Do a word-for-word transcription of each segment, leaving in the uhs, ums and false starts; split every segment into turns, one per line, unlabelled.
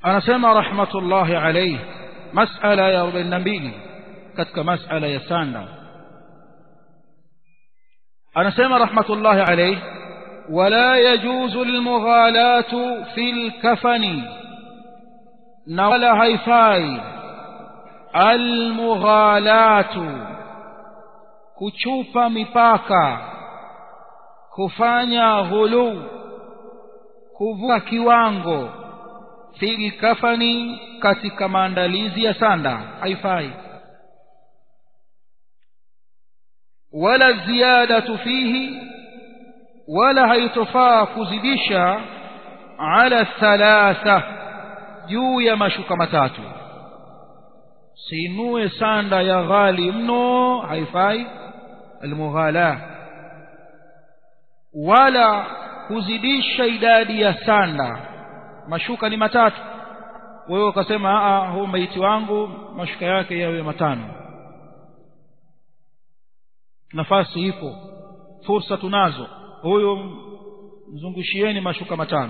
anasema rahmatullahi alayhi mas'ala ya arobaini na mbili katika mas'ala ya sanda. anasema rahmatullahi alayhi wala yajuzu almughalatu fil kafani, na wala haifai almughalatu kuchupa mipaka, kufanya ghulu, kuvuka kiwango, fil kafani, katika maandalizi ya sanda, haifai. wala ziyadatu fihi, wala haitofaa kuzidisha ala thalatha, juu ya mashuka matatu. sinue sanda ya ghali mno, haifai almughala. wala kuzidisha idadi ya sanda, mashuka ni matatu, wewe ukasema a huu maiti wangu mashuka yake yawe matano. nafasi ipo, fursa tunazo, huyo mzungushieni mashuka matano.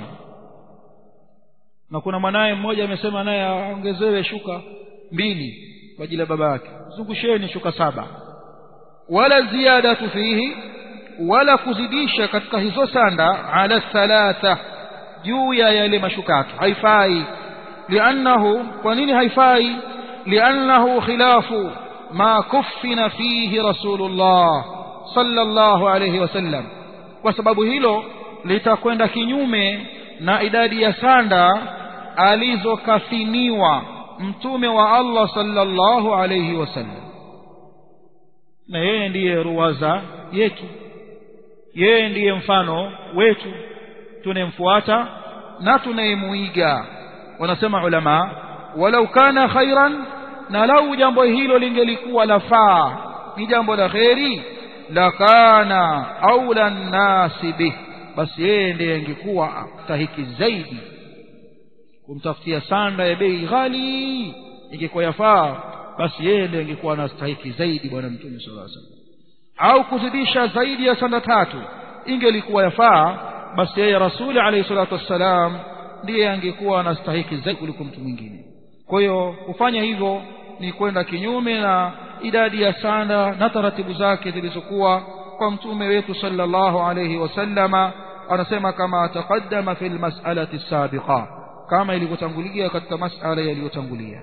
na kuna mwanae mmoja amesema naye aongezewe shuka mbili kwa ajili ya baba yake, zungusheni shuka saba. wala ziyadatu fihi, wala kuzidisha katika hizo sanda ala thalatha, juu ya yale mashukatu, haifai. li'annahu, kwa nini haifai? li'annahu khilafu ma kuffina fihi rasulullah sallallahu alayhi wasallam, kwa sababu hilo litakwenda kinyume na idadi ya sanda alizokafiniwa mtume wa Allah sallallahu alayhi wasallam. na yeye ndiye ruwaza yetu, yeye ndiye mfano wetu, tunemfuata na tunayemuiga. wanasema ulama walau kana khairan, na lau jambo hilo lingelikuwa lafaa, ni jambo la khairi, la kana aula nasi bih, basi yeye ndiye angekuwa stahiki zaidi kumtafutia sanda ya bei ghali. ingekuwa yafaa, basi yeye ndiye angekuwa anastahiki zaidi bwana mtume sallallahu alaihi wasallam. au kuzidisha zaidi ya sanda tatu ingelikuwa yafaa, basi yeye rasuli alayhi salatu wassalam ndiye angekuwa anastahiki zaidi kuliko mtu mwingine. kwa hiyo kufanya hivyo ni kwenda kinyume na idadi ya sanda na taratibu zake zilizokuwa kwa mtume wetu sallallahu alayhi wasallama. anasema kama taqaddama fil mas'alati sabiqa, kama ilivyotangulia katika mas'ala yaliyotangulia.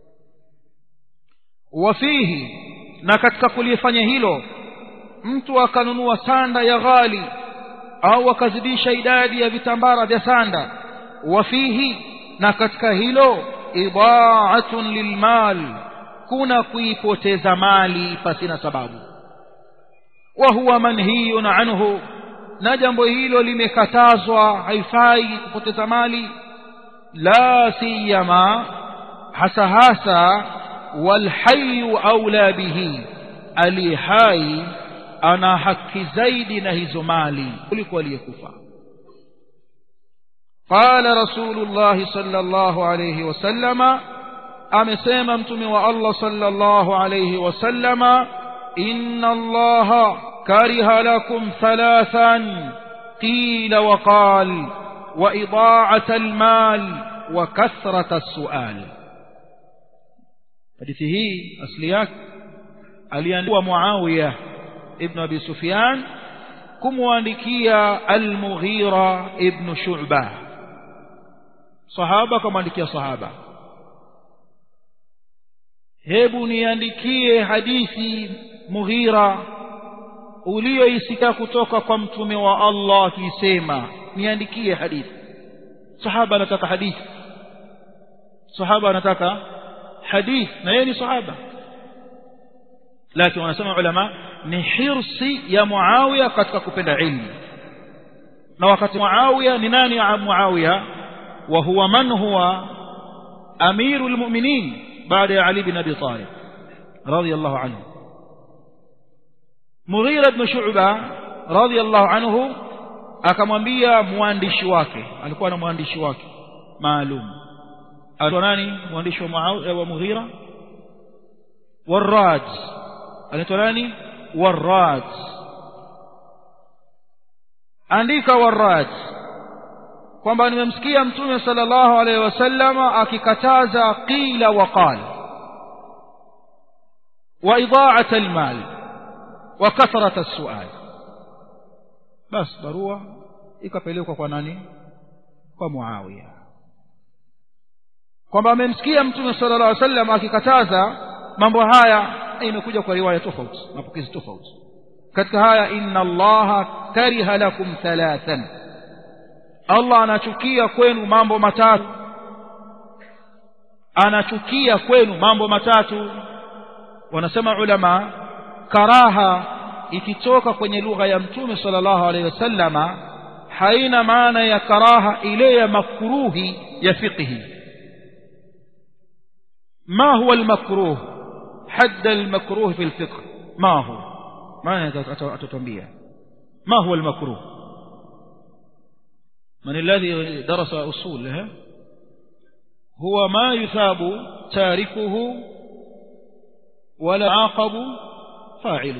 wafihi, na katika kulifanya hilo mtu akanunua sanda ya ghali au akazidisha idadi ya vitambara vya sanda. wafihi, na katika hilo idaa'atun lilmal, kuna kuipoteza mali pasina sababu. wa huwa manhiyun anhu, na jambo hilo limekatazwa, haifai kupoteza mali. la siyama, hasa hasa walhayyu aula bihi, ali hai ana haki zaidi na hizo mali kuliko aliyekufa. qala rasulullah sallallahu alayhi wasallama, amesema mtume wa Allah sallallahu alayhi wasallama, inna allaha kariha lakum thalathan qila wa qal wa idaa'at almal wa kathrat as-su'al. hadithi hii asli yake aliandikwa Muawiya ibn Abi Sufyan kumwandikia al-Mughira ibn Shu'bah, sahaba kumwandikia sahaba, hebu niandikie hadithi Mughira uliyoisikia kutoka kwa mtume wa Allah akisema, niandikie hadithi. sahaba anataka hadithi, sahaba anataka hadithi, na yeye ni sahaba. lakini wanasema ulama ni hirsi ya Muawiya katika kupenda ilmu. na wakati Muawiya ni nani? ya Muawiya wa huwa man huwa amirul mu'minin baada ya Ali bin Abi Talib radiyallahu anhu. Mughira ibn Shu'bah radiyallahu anhu akamwambia mwandishi wake, alikuwa na mwandishi wake maalum. alikuwa nani mwandishi wa Muawiya wa Mughira? Warraj. alikuwa nani? Warraj. andika Warraj kwamba nimemsikia mtume sallallahu alaihi wasallam akikataza qila wa qala wa ida'at almal wa kathrat as-su'al. Bas barua ikapelekwa kwa nani? Kwa Muawiya, kwamba amemsikia mtume sallallahu alaihi wasallam akikataza mambo haya. Imekuja kwa riwaya tofauti, mapokezi tofauti. Katika haya, inna allaha kariha lakum thalathan, Allah anachukia kwenu mambo matatu, anachukia kwenu mambo matatu. Wanasema ulama, karaha ikitoka kwenye lugha ya mtume sallallahu alaihi wasallama haina maana ya karaha ile ya makruhi ya fiqhi. ما هو المكروه؟ حد المكروه في الفقه ما هو؟ ما أتتنبيه ما هو المكروه؟ من الذي درس أصوله؟ هو ما يثاب تاركه ولا عاقب فاعله.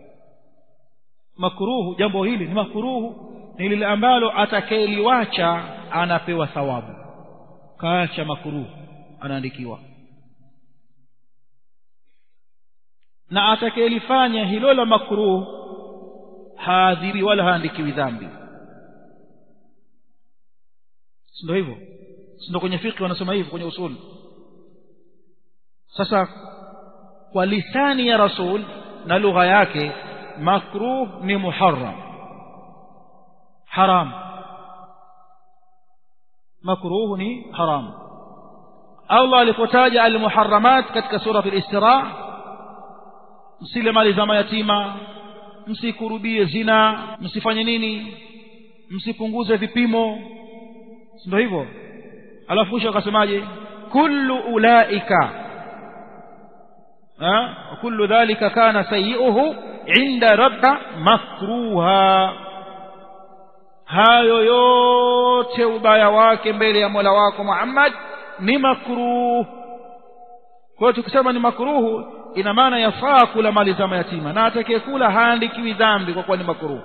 مكروه jambo hili ni makruhu ni lile ambalo atakayeliwacha anapewa thawabu. Kaacha makruhu anaandikiwa, na atakayelifanya hilo la makruh haadhibi wala haandikiwi dhambi. Ndio hivyo, ndio kwenye fiqh wanasema hivyo, kwenye usul. Sasa kwa lisani ya rasul na lugha yake, makruh ni muharram, haram. Makruh ni haram. Allah alipotaja al-muharramat katika sura al-Isra, msile mali za mayatima, msikurubie zina, msifanye nini, msipunguze vipimo. Ndio hivyo. Alafu kisha akasemaje? kullu ulaika ha kullu dhalika kana sayi'uhu 'inda rabbika makruha. Hayo yote ubaya wake mbele ya Mola wako Muhammad ni makruh. Kwa hiyo tukisema ni makruhu, ina maana yafaa kula mali za mayatima, na atakayekula haandikiwi dhambi kwa kuwa ni makruhu.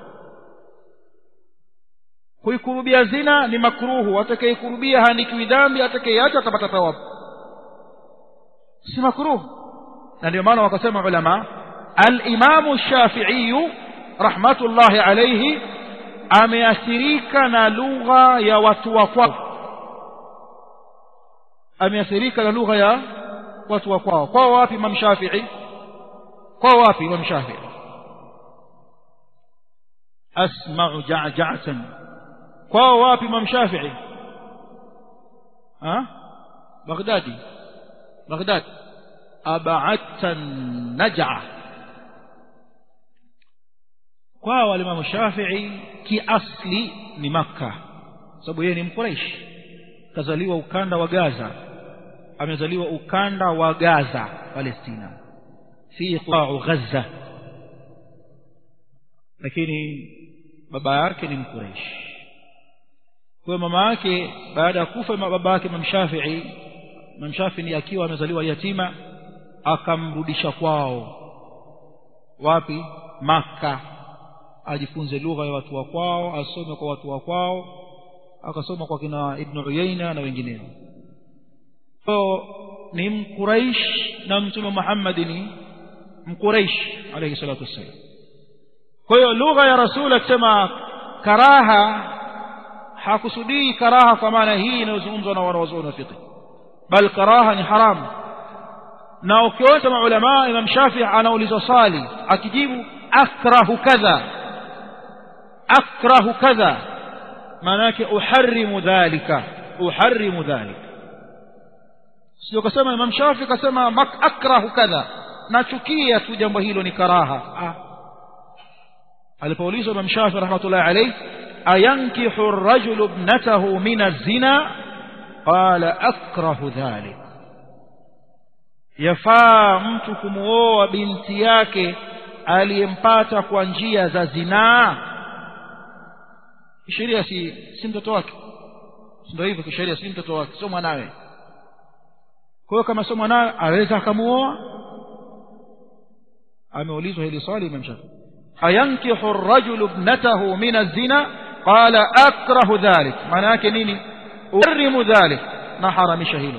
Kuikurubia zina ni makruhu, atakayekurubia haandikiwi dhambi, atakayeacha atapata thawabu. Si makruhu. Na ndio maana wakasema ulama, al-Imam Shafi'i rahmatullahi alayhi ameathirika na lugha ya watu wa kwao, ameathirika na lugha ya watu wa kwao. Kwao wapi Imam Shafi'i? Kwao wapi Imam Shafi'i? asma'u ja'ja'atan. Kwao wapi Imam Shafi'i? ha Baghdadi. Baghdad. ab'atta naj'a. Kwao Imam Shafi'i kiasli ni Makkah, sababu yeye ni Mquraish, kazaliwa ukanda wa Gaza, amezaliwa ukanda wa Gaza, Palestina, fi qa'u Gaza, lakini baba yake ni Mquraish. Kwa mama yake baada ya kufa baba yake Imam Shafi'i, Imam Shafi'i akiwa amezaliwa yatima, akamrudisha kwao. Wapi? Makkah, ajifunze lugha ya watu wa kwao, asome kwa watu wa kwao, akasoma kwa kina Ibn Uyayna na wengineo. So ni Mquraish na Mtume Muhammad ni Mquraish alayhi salatu wassalam. Kwa hiyo lugha ya Rasul akisema karaha, hakusudii karaha kwa maana hii inayozungumzwa na wanawazuoni wa fiqh, bal karaha ni haram. Na ukiona maulama, Imam Shafi'i anaulizwa swali, akijibu akrahu kadha, akrahu kadha, maana yake uharrimu dhalika, uharrimu dhalika. Sio kasema Imam Shafi'i kasema mak akrahu kadha, nachukia tu jambo hilo ni karaha. ah. Alipoulizwa Imam Shafi'i rahmatullahi alayhi, ayankihu ar-rajulu ibnatahu min az-zina, qala akrahu dhalik. Yafaa mtu kumuoa binti yake aliyempata kwa njia za zinaa? Sheria si si mtoto wake, ndio hivyo, kisheria si mtoto wake, sio mwanawe. Kwa hiyo kama sio mwanawe aweza akamuoa? Ameulizwa hili swali Imam Shafi'i, ayankihu ar-rajulu ibnatahu min az-zina, قال أكره ذلك maana yake nini uharimu dhalik na haramisha hilo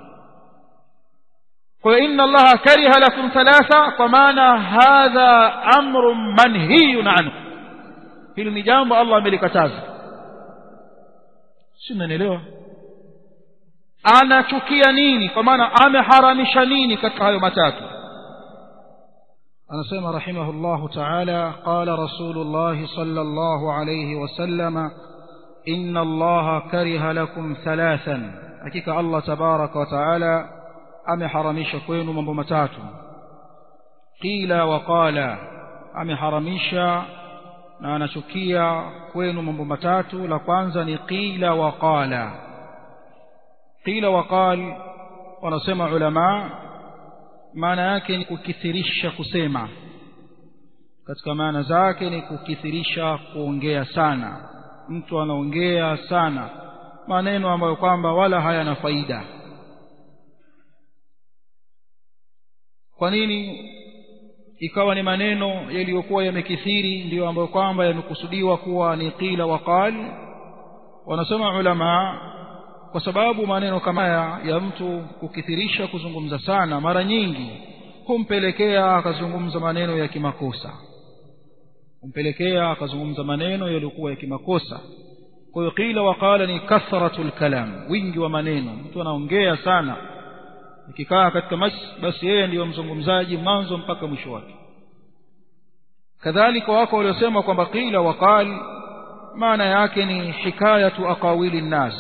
kwa inna Allah kariha lakum thalatha kwa maana hadha amrun manhiyun anhu hili ni jambo Allah amelikataza si mnaelewa anachukia nini kwa maana ameharamisha nini katika hayo matatu anasema rahimahullahu ta'ala qala rasulullah sallallahu alayhi wasallam inna allaha kariha lakum thalathan hakika Allah tabaraka wa ta'ala ameharamisha kwenu mambo matatu qila wa qala ameharamisha na anachukia kwenu mambo matatu la kwanza ni qila wa qala qila wa qal wanasema ulama maana yake ni kukithirisha kusema katika maana zake ni kukithirisha kuongea sana mtu anaongea sana maneno ambayo kwamba wala hayana faida kwa nini ikawa ni maneno yaliyokuwa yamekithiri ndio ambayo kwamba yamekusudiwa kuwa ni qila wa qal wanasema ulama kwa sababu maneno kama haya ya mtu kukithirisha kuzungumza sana mara nyingi humpelekea akazungumza maneno ya kimakosa humpelekea akazungumza maneno yaliyokuwa ya kimakosa kwa hiyo qila wa qala ni kathratul kalam wingi wa maneno mtu anaongea sana ikikaa katika majlis basi yeye ndiyo mzungumzaji mwanzo mpaka mwisho wake kadhalika wako waliosema kwamba qila wa qal maana yake ni hikayatu aqawili nnas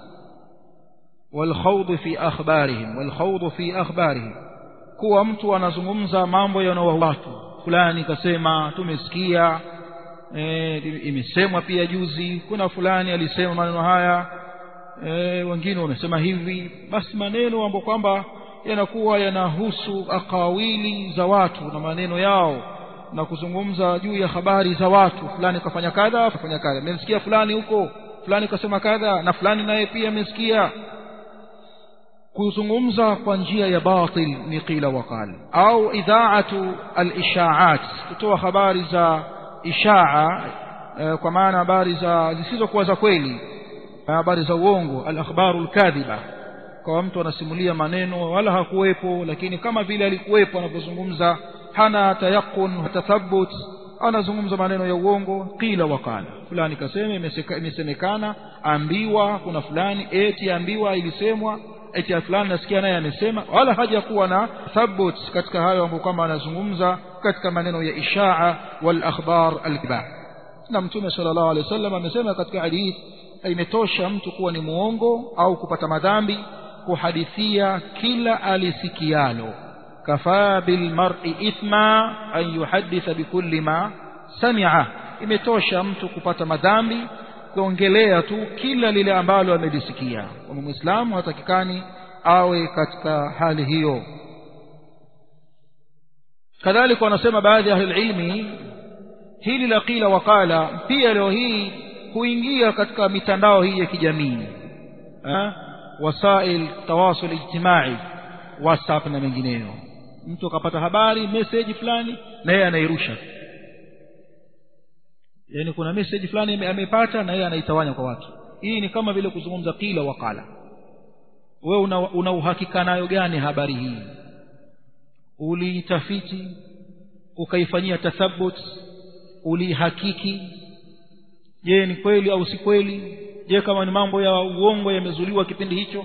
والخوض في أخبارهم والخوض في أخبارهم kuwa mtu anazungumza mambo yanayowahusu fulani kasema tumesikia eh imesemwa pia juzi kuna fulani alisema maneno haya eh wengine wamesema hivi basi maneno ambayo kwamba yanakuwa yanahusu akawili za watu na maneno yao na kuzungumza juu ya habari za watu fulani kafanya kadha kafanya kadha nimesikia fulani huko fulani kasema kadha na fulani naye pia amesikia kuzungumza kwa njia ya batil ni qila wa qal au idhaatu al-isha'at kutoa habari za ishaa kwa maana habari za zisizokuwa za kweli habari za uongo al-akhbarul kadhiba kwa mtu anasimulia maneno wala hakuwepo lakini kama vile alikuwepo anapozungumza hana tayaqun tathabbut anazungumza maneno ya uongo qila wa qala fulani kasema imesemekana ambiwa kuna fulani eti ambiwa ilisemwa eti fulani nasikia naye amesema wala haja kuwa na thabbut katika hayo ambayo kama anazungumza katika maneno ya ishaa wal akhbar al-kibar na mtume sallallahu alaihi wasallam amesema katika hadith imetosha mtu kuwa ni muongo au kupata madhambi kuhadithia kila alisikialo kafaa bil mar'i ithma an yuhadditha bikulli ma sami'a imetosha mtu kupata madhambi kuongelea tu kila lile ambalo amelisikia kwa muislamu hatakikani awe katika hali hiyo kadhalika wanasema baadhi ya ilmi hili la qila wa qala pia leo hii kuingia katika mitandao hii ya kijamii eh wasail tawasul ijtimai WhatsApp na mengineyo mtu akapata habari message fulani na yeye anairusha yani kuna message fulani amepata na yeye anaitawanya kwa watu hii ni kama vile kuzungumza qila wa qala wewe una, una uhakika nayo gani habari hii uliitafiti ukaifanyia tathabbut ulihakiki je ni kweli au si kweli je kama ni mambo ya uongo yamezuliwa kipindi hicho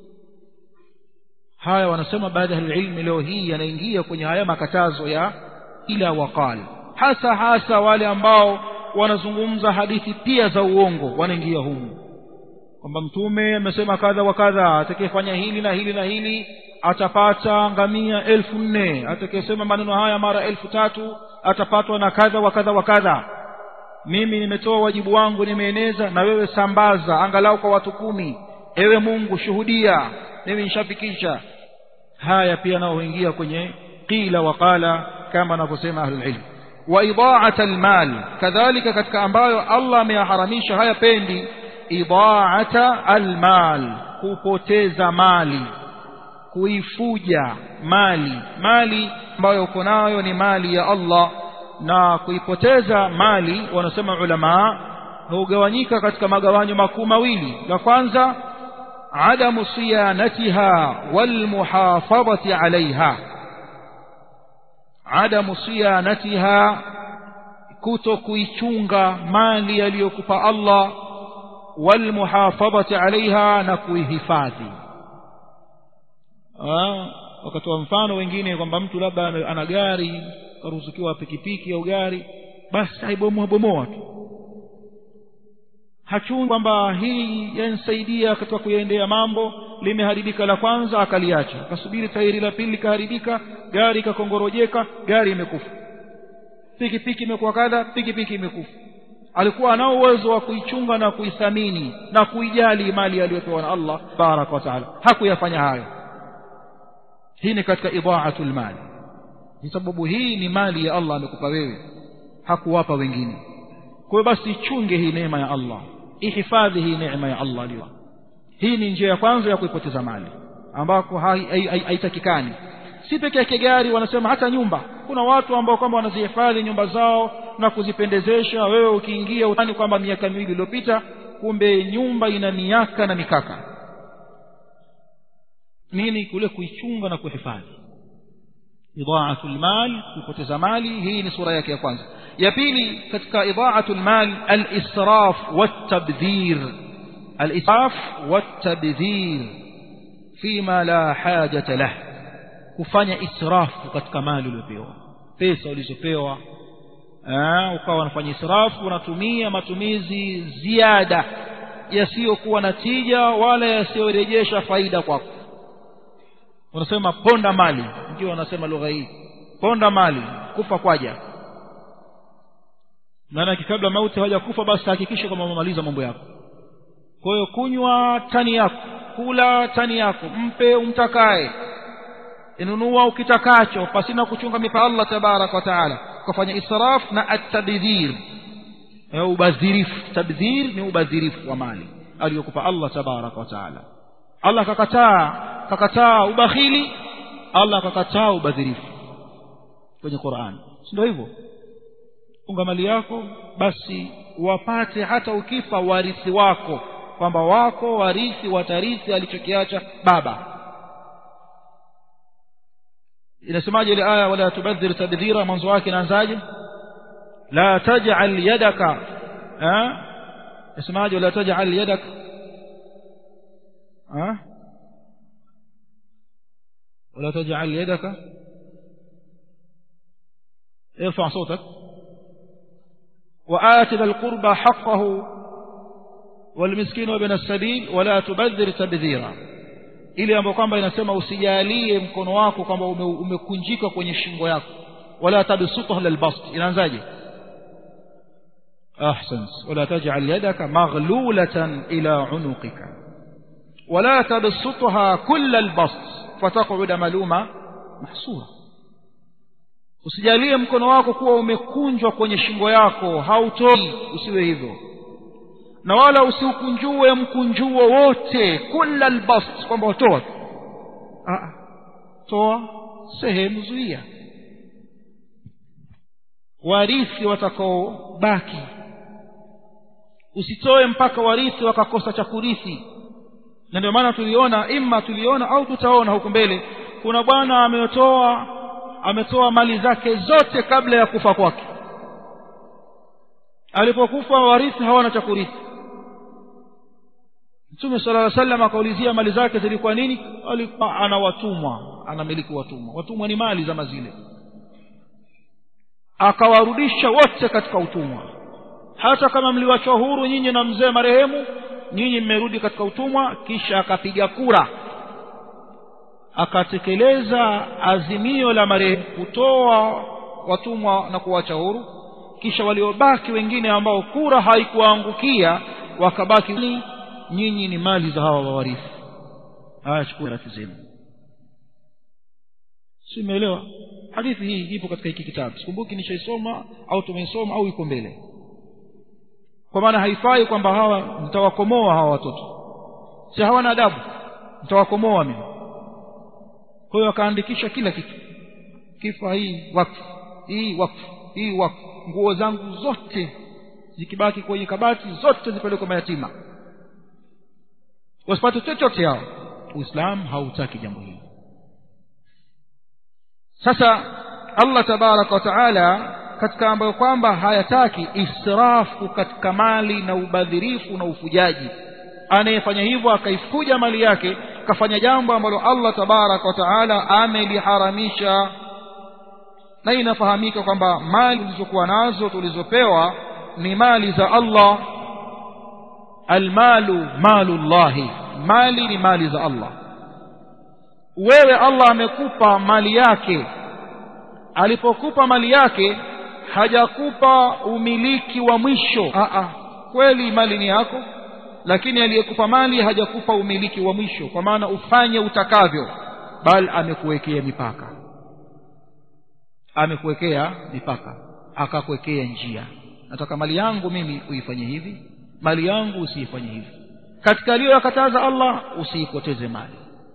haya wanasema baadhi ya ilmu leo hii yanaingia kwenye haya makatazo ya ila waqal hasa hasa wale ambao wanazungumza hadithi pia za uongo wanaingia humu kwamba mtume amesema kadha wa kadha atakayefanya hili na hili na hili atapata ngamia elfu nne atakayesema maneno haya mara elfu tatu atapatwa na kadha wa kadha wa kadha mimi nimetoa wajibu wangu nimeeneza na wewe sambaza angalau kwa watu kumi ewe Mungu shuhudia mimi nishafikisha haya pia nao huingia kwenye qila wa qala kama anavyosema ahlul ilm wa ida'at almal kadhalika katika ambayo Allah ameyaharamisha haya pendi ida'ata almal kupoteza mali kuifuja mali mali ambayo uko nayo ni mali ya Allah na kuipoteza mali wanasema ulama hugawanyika katika magawanyo makuu mawili. La kwanza adamu siyanatiha wal muhafadhati alaiha. Adamu siyanatiha, kuto kuichunga mali aliyokupa Allah, wal muhafadhati alaiha, na kuihifadhi. Ah, wakatoa mfano wengine kwamba mtu labda ana gari, karuzukiwa pikipiki au gari, basi aibomoa bomoa tu, hachungi kwamba hii yanisaidia katika kuendea mambo. Limeharibika la kwanza akaliacha, akasubiri tairi la pili likaharibika, gari kakongorojeka, gari imekufa. Pikipiki imekuwa kadha, pikipiki imekufa. Alikuwa ana uwezo wa kuichunga na kuithamini na kuijali mali aliyopewa na Allah baraka wa taala, hakuyafanya hayo. Hii ni katika idha'atul mali. Kwa sababu hii ni mali ya Allah amekupa wewe, hakuwapa wengine. Kwa hiyo basi ichunge hii neema ya Allah, ihifadhi hii neema ya Allah aliyo. Hii ni njia ya kwanza ya kuipoteza mali ambako haitakikani. Si peke yake gari, wanasema hata nyumba. Kuna watu ambao kwamba wanazihifadhi nyumba zao na kuzipendezesha. Wewe ukiingia utani kwamba miaka miwili iliyopita, kumbe nyumba ina miaka na mikaka. Nini? Kule kuichunga na kuhifadhi. idha'atul mal, kupoteza mali. Hii ni sura yake ya kwanza. Ya pili katika idha'atul mal, al-israf wat-tabdhir. Al-israf wat-tabdhir fima la hajata lah, kufanya israfu katika mali uliyopewa, pesa ulizopewa. Ah, ukawa unafanya israfu, unatumia matumizi ziada yasiyokuwa na tija wala yasiyorejesha faida kwako. Unasema ponda mali, ndio wanasema lugha hii, ponda mali, kufa kwaja. Maana kabla mauti hajakufa, basi hakikisha kwamba umemaliza mambo yako. Kwa hiyo kunywa tani yako, kula tani yako, mpe umtakaye, inunua ukitakacho pasina kuchunga mipa Allah tabaraka wa taala. Kufanya israf na at-tabdhir, au ubadhirifu. Tabdhir ni ubadhirifu wa mali aliyokupa Allah tabaraka wa taala. Allah kakataa kakataa ubakhili, Allah kakataa ubadhirifu kwenye Qur'an. Ndio hivyo, unga mali yako basi wapate hata ukifa warithi wako, kwamba wako warithi watarithi alichokiacha baba. Inasemaje ile aya, wala tubadhir tabdhira? Mwanzo wake inaanzaje? La taj'al yadaka, eh inasemaje? la taj'al yadaka, eh ولا تجعل يدك، ارفع صوتك، وآت ذا القربى حقه والمسكين وابن السبيل ولا تبذر تبذيرا. Ile ambayo kwamba inasema usijalie mkono wako kwamba umekunjika kwenye shingo yako, wala tabsutha lilbast. Inaanzaje? ahsans, wala taj'al yadaka maghlulatan ila unuqika wala tabsutha kull albast fataq'uda maluma mahsura. Usijalie mkono wako kuwa umekunjwa kwenye shingo yako, hautoi, usiwe hivyo. Na wala usiukunjue mkunjuo wote, kulla albast, kwamba utoa. Ah, toa sehemu, zuia. Warithi watakao baki, usitoe mpaka warithi wakakosa cha kurithi. Na ndio maana tuliona, imma tuliona au tutaona huko mbele, kuna bwana ametoa ametoa mali zake zote kabla ya kufa kwake. Alipokufa warithi hawana cha kurithi. Mtume sallallahu alaihi wasallam akaulizia mali zake zilikuwa nini? Alikuwa ana watumwa, anamiliki watumwa. Watumwa ni mali za mazile. Akawarudisha wote katika utumwa. Hata kama mliwachwa huru nyinyi na mzee marehemu, nyinyi mmerudi katika utumwa. Kisha akapiga kura, akatekeleza azimio la marehemu kutoa watumwa na kuacha huru. Kisha waliobaki wengine ambao kura haikuangukia wakabaki, nyinyi ni mali za hawa wawarithi, haya chukua rathi zenu. Simeelewa? Hadithi hii ipo katika hiki kitabu, sikumbuki nishaisoma au tumeisoma au iko mbele. Kwa maana haifai kwamba hawa nitawakomoa hawa watoto, si hawana adabu, nitawakomoa mimi. Kwa hiyo akaandikisha kila kitu, kifa hii wakfu, hii wakfu, hii wakfu, nguo zangu zote zikibaki kwenye kabati zote zipelekwe mayatima, wasipate chochote hao. Uislamu hautaki jambo hili. Sasa Allah tabaraka wa taala katika ambayo kwamba hayataki israfu katika mali na ubadhirifu na ufujaji, anayefanya hivyo akaifuja mali yake kafanya jambo ambalo Allah tabaraka wa taala ameliharamisha. Na inafahamika kwamba mali tulizokuwa nazo tulizopewa ni mali za Allah. Almalu malullahi, mali ni mali za Allah. Wewe Allah amekupa mali yake, alipokupa mali yake hajakupa umiliki wa mwisho. a a kweli mali ni yako, lakini aliyekupa mali hajakupa umiliki wa mwisho kwa maana ufanye utakavyo, bali amekuwekea mipaka. Amekuwekea mipaka, akakuwekea njia. Nataka mali yangu mimi uifanye hivi, mali yangu usiifanye hivi. Katika aliyokataza Allah, usiipoteze mali,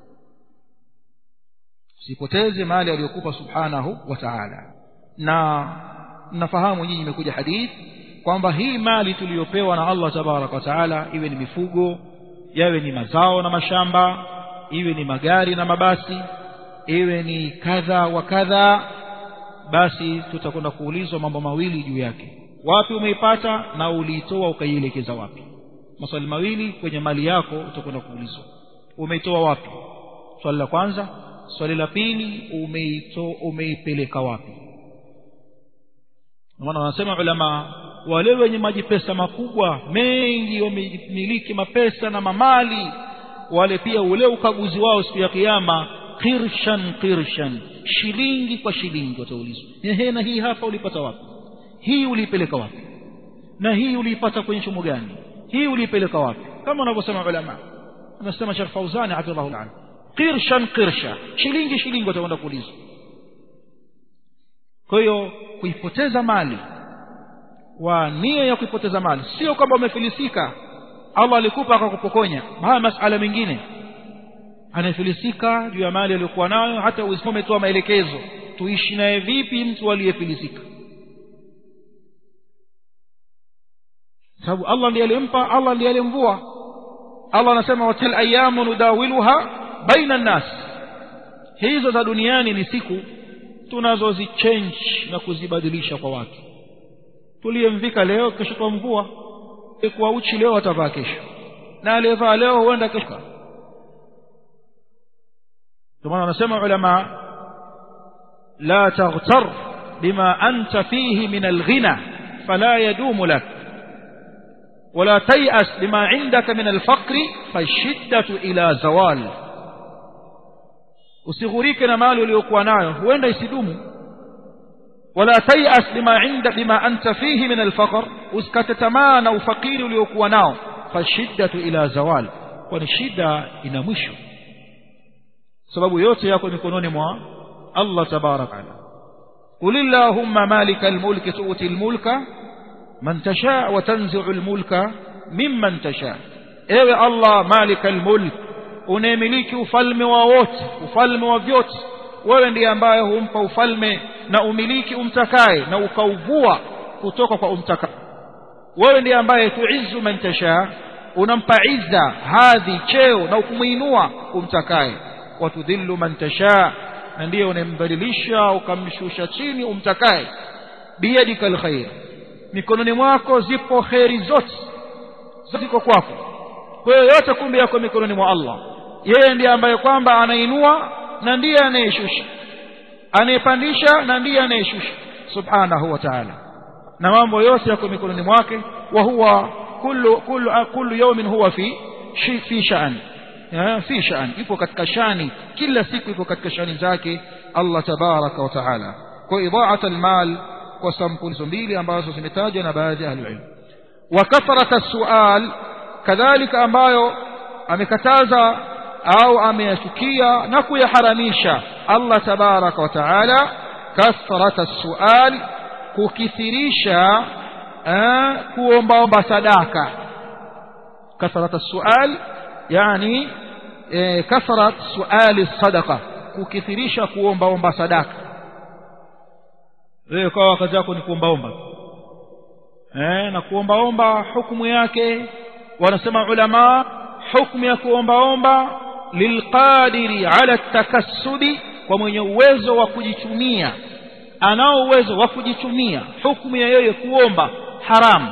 usipoteze mali aliyokupa subhanahu wa ta'ala. Na nafahamu nyinyi imekuja hadith kwamba hii mali tuliyopewa na Allah tabaraka wa taala, iwe ni mifugo, yawe ni mazao na mashamba, iwe ni magari na mabasi, iwe ni kadha wa kadha, basi tutakwenda kuulizwa mambo mawili juu yake. Wapi umeipata na uliitoa ukaielekeza wapi? Maswali mawili kwenye mali yako utakwenda kuulizwa. Umeitoa wapi? Swali la kwanza. Swali la pili, umeitoa umeipeleka wapi? Maana wanasema ulama, wale wenye maji pesa makubwa mengi, wamemiliki mapesa na mamali, wale pia ule ukaguzi wao siku ya kiyama, qirshan qirshan, shilingi kwa shilingi wataulizwa. Ehe, na hii hapa ulipata wapi? Hii uliipeleka wapi? Na hii uliipata kwenye chumo gani? Hii uliipeleka wapi? Kama wanavyosema ulama, anasema Sheikh Fauzani hafidhahu ta'ala, qirshan qirsha, shilingi shilingi watakwenda kuulizwa. Kwa hiyo kuipoteza mali, wa nia ya kuipoteza mali sio kwamba umefilisika, Allah alikupa akakupokonya. Haya masala mengine, anafilisika juu ya mali aliyokuwa nayo, hata Uislamu umetoa maelekezo tuishi naye vipi mtu aliyefilisika. Sababu Allah ndiye alimpa, Allah ndiye alimvua. Allah anasema watil ayamu nudawiluha baina an-nas, hizo za duniani ni siku tunazozichange na kuzibadilisha kwa watu. Tuliyemvika leo kesho kwa mvua, kwa uchi leo atavaa kesho, na aliyevaa leo huenda kesho. Kwa maana anasema ulama, la taghtar bima anta fihi min al-ghina fala yadumu lak, wala tay'as bima indaka min al-faqri fashiddatu ila zawal. Usighurike na mali uliyokuwa nayo, huenda isidumu. Wala tay'as bima inda bima anta fihi min al-faqr, usikate tamaa na ufakiri uliokuwa nao, fashiddatu ila zawal, kwani shida ina mwisho. Sababu yote yako mikononi mwa Allah tabaraka. Qulillahumma malikal mulki tu'til mulka man tasha wa tanzi'ul mulka mimman tasha. Ewe Allah malikal mulk, unayemiliki ufalme wa wote, ufalme wa vyote, wewe ndiye ambaye humpa ufalme na umiliki umtakaye na ukauvua kutoka kwa umtakaye. Wewe ndiye ambaye tuizu man tasha, unampa izza hadhi cheo na ukumuinua umtakaye. Wa tudhillu man tasha, na ndiye unemdhalilisha ukamshusha chini umtakaye. Biyadikal khair, mikononi mwako zipo khairi zote, ziko kwako. Kwa hiyo yote kumbe yako mikononi mwa Allah. Yeye ndiye ambaye kwamba anainua na ndiye anayeshusha, anayepandisha na ndiye anayeshusha subhanahu wa ta'ala, na mambo yote yako mikononi mwake. Wa huwa kullu kullu kullu yawmin huwa fi fi sha'an, fi sha'an, ipo katika shani, kila siku ipo katika shani zake Allah tabaraka wa ta'ala. Kwa idha'at almal kwa sampuli mbili ambazo zimetajwa na baadhi ya ahlul ilm. Wa kathrat as-su'al, kadhalika ambayo amekataza au ameyachukia na kuyaharamisha Allah tabaraka wa taala, kathrat as-su'al, kukithirisha kuombaomba sadaka. Kathrat as-su'al yani kathrat su'al as-sadaqa, kukithirisha kuombaomba sadaka. Wewe kwa wakati wako ni kuombaomba, eh na kuombaomba hukumu yake wanasema ulama hukumu ya kuombaomba lilqadiri ala takassubi kwa mwenye uwezo wa kujichumia anao uwezo wa kujichumia hukumu ya yeye kuomba haramu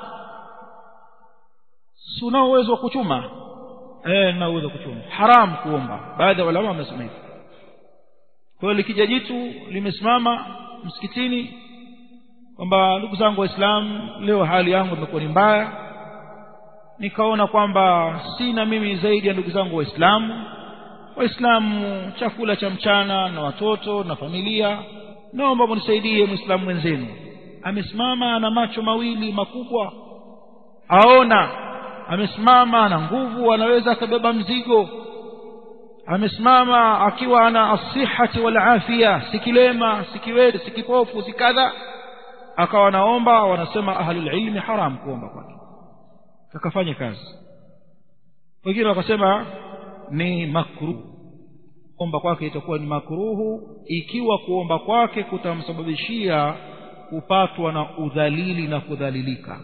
si unao uwezo wa kuchuma eh na uwezo wa kuchuma haramu kuomba baadhi ya ulama wamesema hivyo kwa hiyo likija jitu limesimama msikitini kwamba ndugu zangu waislamu leo hali yangu imekuwa ni mbaya nikaona kwamba sina mimi zaidi ya ndugu zangu waislamu waislamu chakula cha mchana na watoto na familia naomba mnisaidie muislamu mwenzenu amesimama na macho mawili makubwa aona amesimama na nguvu anaweza kubeba mzigo amesimama akiwa ana asihati wal afia sikilema sikiwede sikipofu sikadha akawa naomba wanasema ahlul ilmi haram kuomba kwake akafanya kazi wengine wakasema ni makruh kuomba kwake itakuwa ni makruhu ikiwa kuomba kwake kutamsababishia kupatwa na udhalili na kudhalilika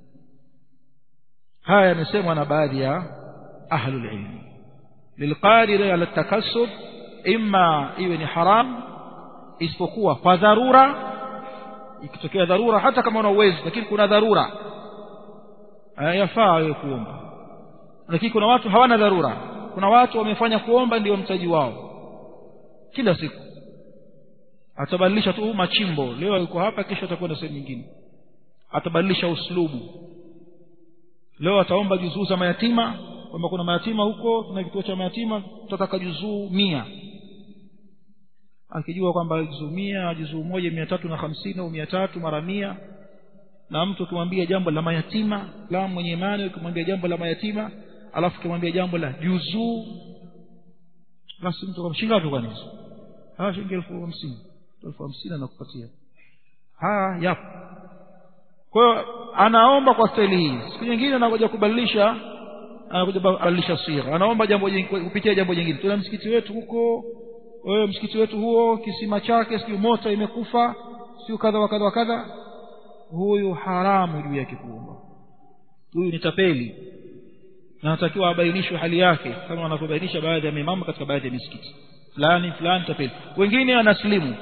haya yamesemwa na baadhi ya ahlul ilmi lilqadir ala takassub imma iwe ni haram isipokuwa kwa dharura ikitokea dharura hata kama una uwezo lakini kuna dharura yafaa wewe kuomba lakini kuna watu hawana dharura kuna watu wamefanya kuomba ndio mtaji wao kila siku atabadilisha tu machimbo leo yuko hapa kesho atakwenda sehemu nyingine atabadilisha uslubu leo ataomba juzuu za mayatima kwamba kuna mayatima huko kuna kituo cha mayatima tutataka juzuu mia akijua kwamba juzuu mia juzuu moja mia tatu na hamsini au mia tatu mara mia na mtu ukimwambia jambo la mayatima la mwenye imani ukimwambia jambo la mayatima alafu ukimwambia jambo la juzuu basi mtu kamshinga tu kwani ah shilingi elfu hamsini elfu hamsini anakupatia ah yapo kwa hiyo anaomba kwa staili hii siku nyingine anakuja kubadilisha anakuja kubadilisha sira anaomba jambo jingine kupitia jambo jingine tuna msikiti wetu huko wewe msikiti wetu huo kisima chake siku moto imekufa siku kadha wa kadha wa kadha huyu haramu juu yake kuomba huyu ni tapeli na natakiwa abainishwe hali yake kama wanavyobainisha baadhi ya maimamu katika baadhi ya misikiti fulani fulani tapeli wengine anaslimu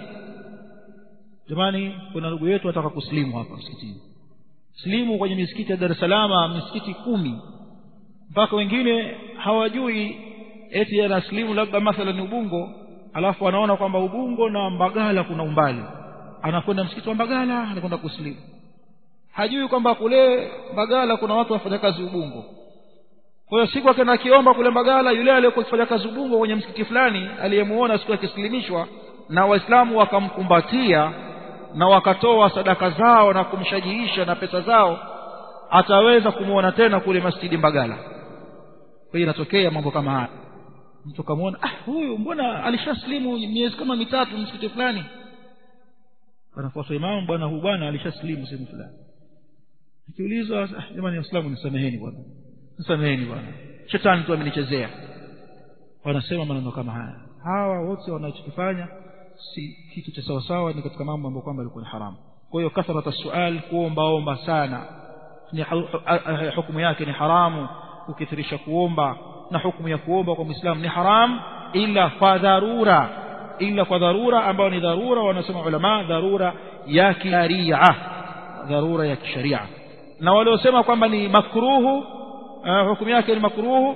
jamani kuna ndugu yetu ataka kuslimu hapa msikitini slimu kwenye misikiti ya Dar es Salaam misikiti kumi mpaka wengine hawajui eti anaslimu labda mathalan Ubungo alafu anaona kwamba Ubungo na Mbagala kuna umbali anakwenda msikiti wa Mbagala anakwenda kuslimu hajui kwamba kule Mbagala kuna watu wafanya kazi Ubungo kwa hiyo siku akaenda kiomba kule Mbagala yule aliyekuwa akifanya kazi Ubungo kwenye msikiti fulani aliyemuona siku akislimishwa na waislamu wakamkumbatia na wakatoa sadaka zao na kumshajiisha na pesa zao ataweza kumuona tena kule Masjidi Mbagala kwa hiyo inatokea mambo kama haya mtu kamaona ah huyu mbona alishaslimu miezi kama mitatu msikiti fulani anafuata imamu bwana huyu bwana alishaslimu sehemu fulani akiulizwa ah jamani waislamu nisameheni bwana nisameheni bwana shetani tu amenichezea wanasema maneno kama haya hawa wote wanachokifanya si kitu cha sawa sawa ni katika mambo ambayo kwamba yalikuwa haramu kwa hiyo kathrata as-su'al kuomba omba sana ni hukumu yake ni haramu ukithirisha kuomba na hukumu ya kuomba kwa Muislamu ni haram ila kwa dharura ila kwa dharura ambayo ni dharura wanasema ulama dharura ya kisharia dharura ya kisharia na wale wasema kwamba ni makruhu uh, hukumu yake ni makruhu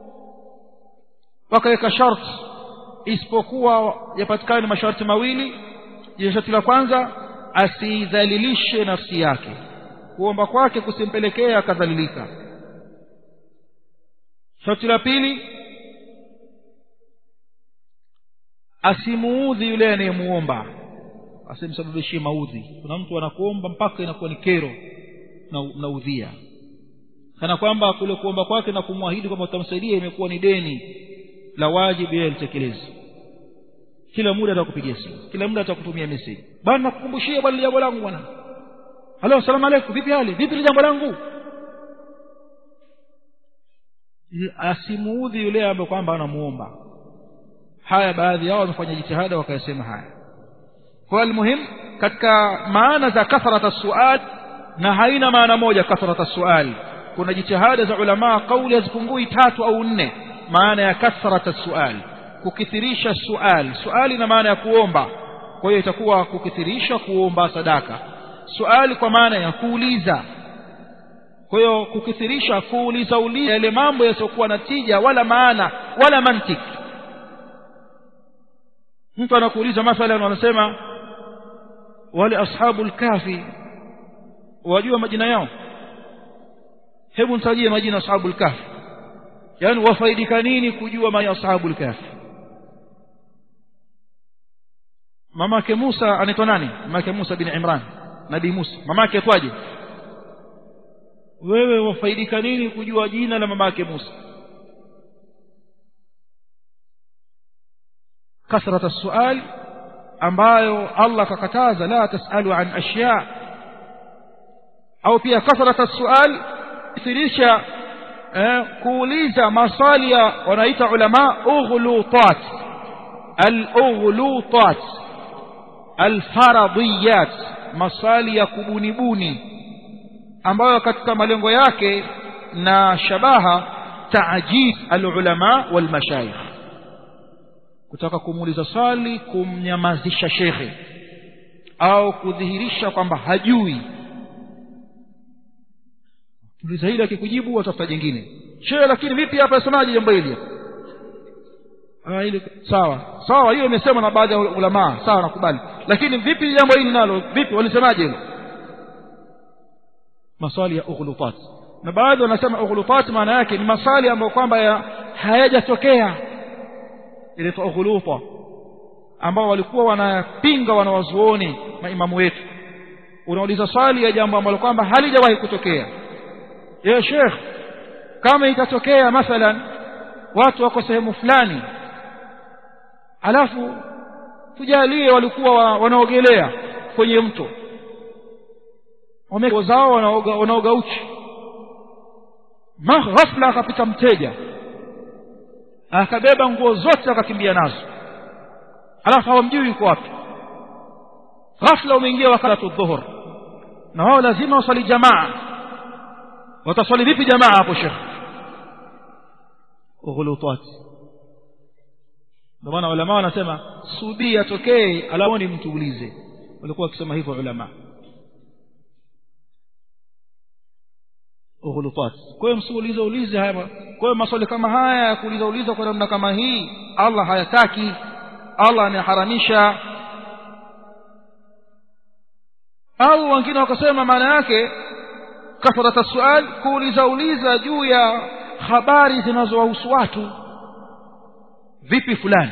wakaweka sharti isipokuwa yapatikane masharti mawili sharti la kwanza asidhalilishe nafsi yake kuomba kwake kusimpelekea akadhalilika sharti la pili asimuudhi yule anayemuomba asimsababishie maudhi kuna mtu anakuomba mpaka inakuwa ni kero na mnaudhia kana kwamba kule kuomba kwake na kumwahidi kwamba utamsaidia imekuwa ni deni la wajibu yeye alitekeleze kila muda atakupigia simu kila muda atakutumia message bwana nakukumbushia bwana jambo langu bwana halo asalamu alaykum vipi hali vipi jambo langu asimuudhi yule ambaye kwamba anamuomba haya baadhi yao wamefanya jitihada wakayasema haya kwa almuhim katika maana za kathrata as-su'al na haina maana moja kathrata suali. Kuna jitihada za ulama kauli hazipungui tatu au nne maana ya kathrata suali, kukithirisha suali. Suali na maana ya kuomba, kwa hiyo itakuwa kukithirisha kuomba sadaka. Suali kwa maana ya kuuliza, kwa hiyo kukithirisha kuuliza uliza yale mambo yasiokuwa na tija wala maana wala mantiki. Mtu anakuuliza mathalan, wanasema wale ashabul kafi wajua majina yao, hebu nitajie majina ashabul kafi, yani wafaidika nini kujua majina ashabul kafi? Mamake Musa anaitwa nani? Mamake Musa bin Imran, Nabii Musa, mamake atwaje? Wewe wafaidika nini kujua jina la mamake Musa? Kasrat as-su'al ambayo Allah kakataza, la tasalu an ashya. Au pia kasrat as-su'al thirisha eh, kuuliza maswali wanaita ulama ughlutat, al-ughlutat al-faradiyat, maswali ya kubunibuni ambayo katika malengo yake na shabaha ta'jid al-ulama wal mashayikh, kutaka kumuuliza swali kumnyamazisha shekhe au kudhihirisha kwamba hajui. Uliza hili akikujibu watafuta jingine, shehe lakini vipi hapa yasemaje jambo hili? Ah, ile sawa sawa, hiyo imesema na baadhi ya ulama, sawa nakubali, lakini vipi jambo hili nalo vipi, walisemaje hilo? Maswali ya ughlutat. Na baadhi wanasema ughlutat maana yake ni maswali ambayo kwamba hayajatokea, ile ughluta ambao walikuwa wanapinga wanawazuoni maimamu wetu. Unauliza swali ya jambo ambalo kwamba halijawahi kutokea. Ya Sheikh, kama itatokea mathalan watu wako sehemu fulani, alafu tujalie walikuwa wanaogelea kwenye mto, wameko zao wanaoga wanaoga uchi, ghafla akapita mteja akabeba nguo zote akakimbia nazo, alafu hawamjui yuko wapi. Ghafla umeingia wakati wa dhuhur na wao lazima wasali jamaa, wataswali vipi jamaa hapo Sheikh? Ughlutat. Ndio maana ulama wanasema subiri atokee alafu ni mtu ulize, walikuwa wakisema hivyo ulama. Ughlutat. Kwa hiyo msiulize ulize haya. Kwa hiyo maswali kama haya ya kuuliza uliza kwa namna kama hii Allah hayataki, Allah anaharamisha. Au wengine wakasema maana yake kathrata sual, kuuliza uliza juu ya habari zinazowahusu watu. Vipi fulani,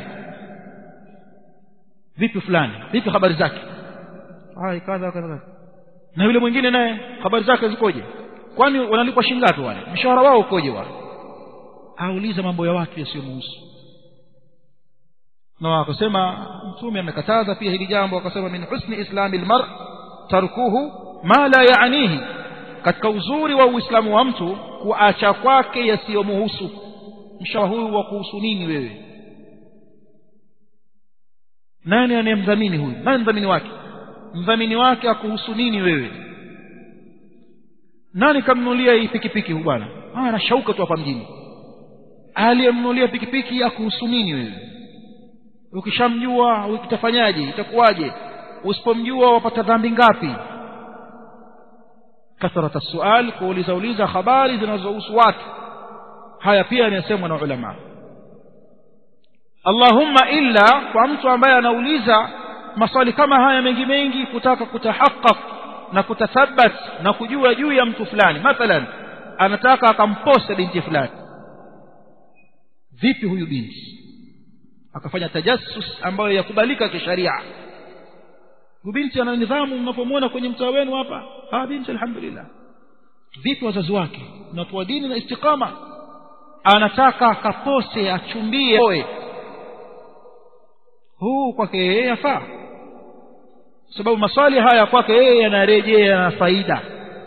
vipi fulani, vipi habari zake, hai kadha kadha, na yule mwingine naye habari zake zikoje, kwani wanalipwa shilingi ngapi wale, mshahara wao ukoje wale? Auliza mambo ya watu yasiyomhusu. Na wakasema mtume amekataza pia hili jambo, akasema min husni islamil mar tarkuhu ma la yaanihi, katika uzuri wa uislamu wa mtu kuacha kwake yasiyomhusu. Mshahara huyu wa kuhusu nini wewe? Nani anayemdhamini huyu? Nani mdhamini wake? Mdhamini wake akuhusu nini wewe? Nani kamnunulia hii pikipiki huyu bwana? Ah, anashauka tu hapa mjini. Aliyemnunulia pikipiki akuhusu nini wewe? Ukishamjua utafanyaje? Itakuwaje? Usipomjua wapata dhambi ngapi? Kathrata sual, kuuliza uliza habari zinazohusu watu. Haya pia yanasemwa na ulama. Allahumma illa kwa mtu ambaye anauliza maswali kama haya mengi mengi kutaka kutahaqqaq na kutathabat na kujua juu ya mtu fulani. Mathalan anataka akamposa binti fulani, vipi huyu binti, akafanya tajassus ambayo yakubalika kisharia. Huyu binti ana nidhamu, mnapomwona kwenye mtaa wenu hapa, ah binti alhamdulillah. Vipi wazazi wake, unatoa dini na istiqama, anataka akapose achumbie oe, huu kwake yeye yafaa, sababu maswali haya kwake yeye yanarejea na faida.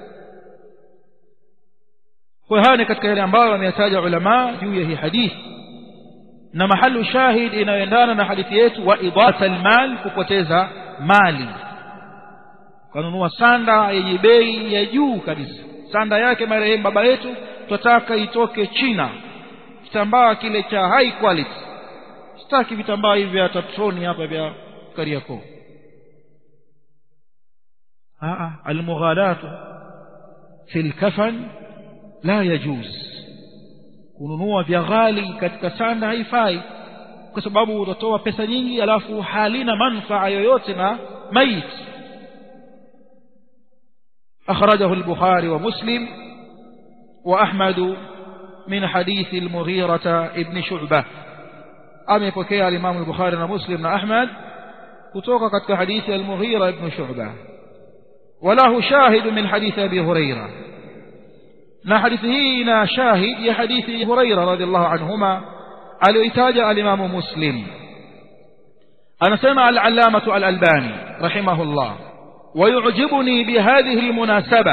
Kwa hiyo ni katika yale ambayo wameyataja ulama juu ya hii hadithi, na mahalu shahid inayoendana na hadithi yetu wa idata almal, kupoteza mali. kanunua sanda yenye bei ya juu kabisa, sanda yake marehemu baba yetu tunataka itoke China, kitambaa kile cha high quality, sitaki vitambaa hivi vya tatroni hapa vya Kariakoo. aa almughalatu fil kafan la yajuz, kununua vya ghali katika sanda haifai, kwa sababu utatoa pesa nyingi alafu halina manufaa yoyote na mayit. akhrajahu al-Bukhari wa Muslim wa Ahmad min hadith al-Mughira ibn Shu'bah, amepokea al-Imam al-Bukhari na Muslim na Ahmad kutoka katika hadithi al-Mughira ibn Shu'bah. وله شاهد من حديث أبي هريرة، na hadithi hii ina shahid ya hadithi Hurairah radhiallahu anhuma aliyoitaja al-Imam Muslim. anasema al-allamatu al-Albani rahimahullah, ويعجبني بهذه المناسبة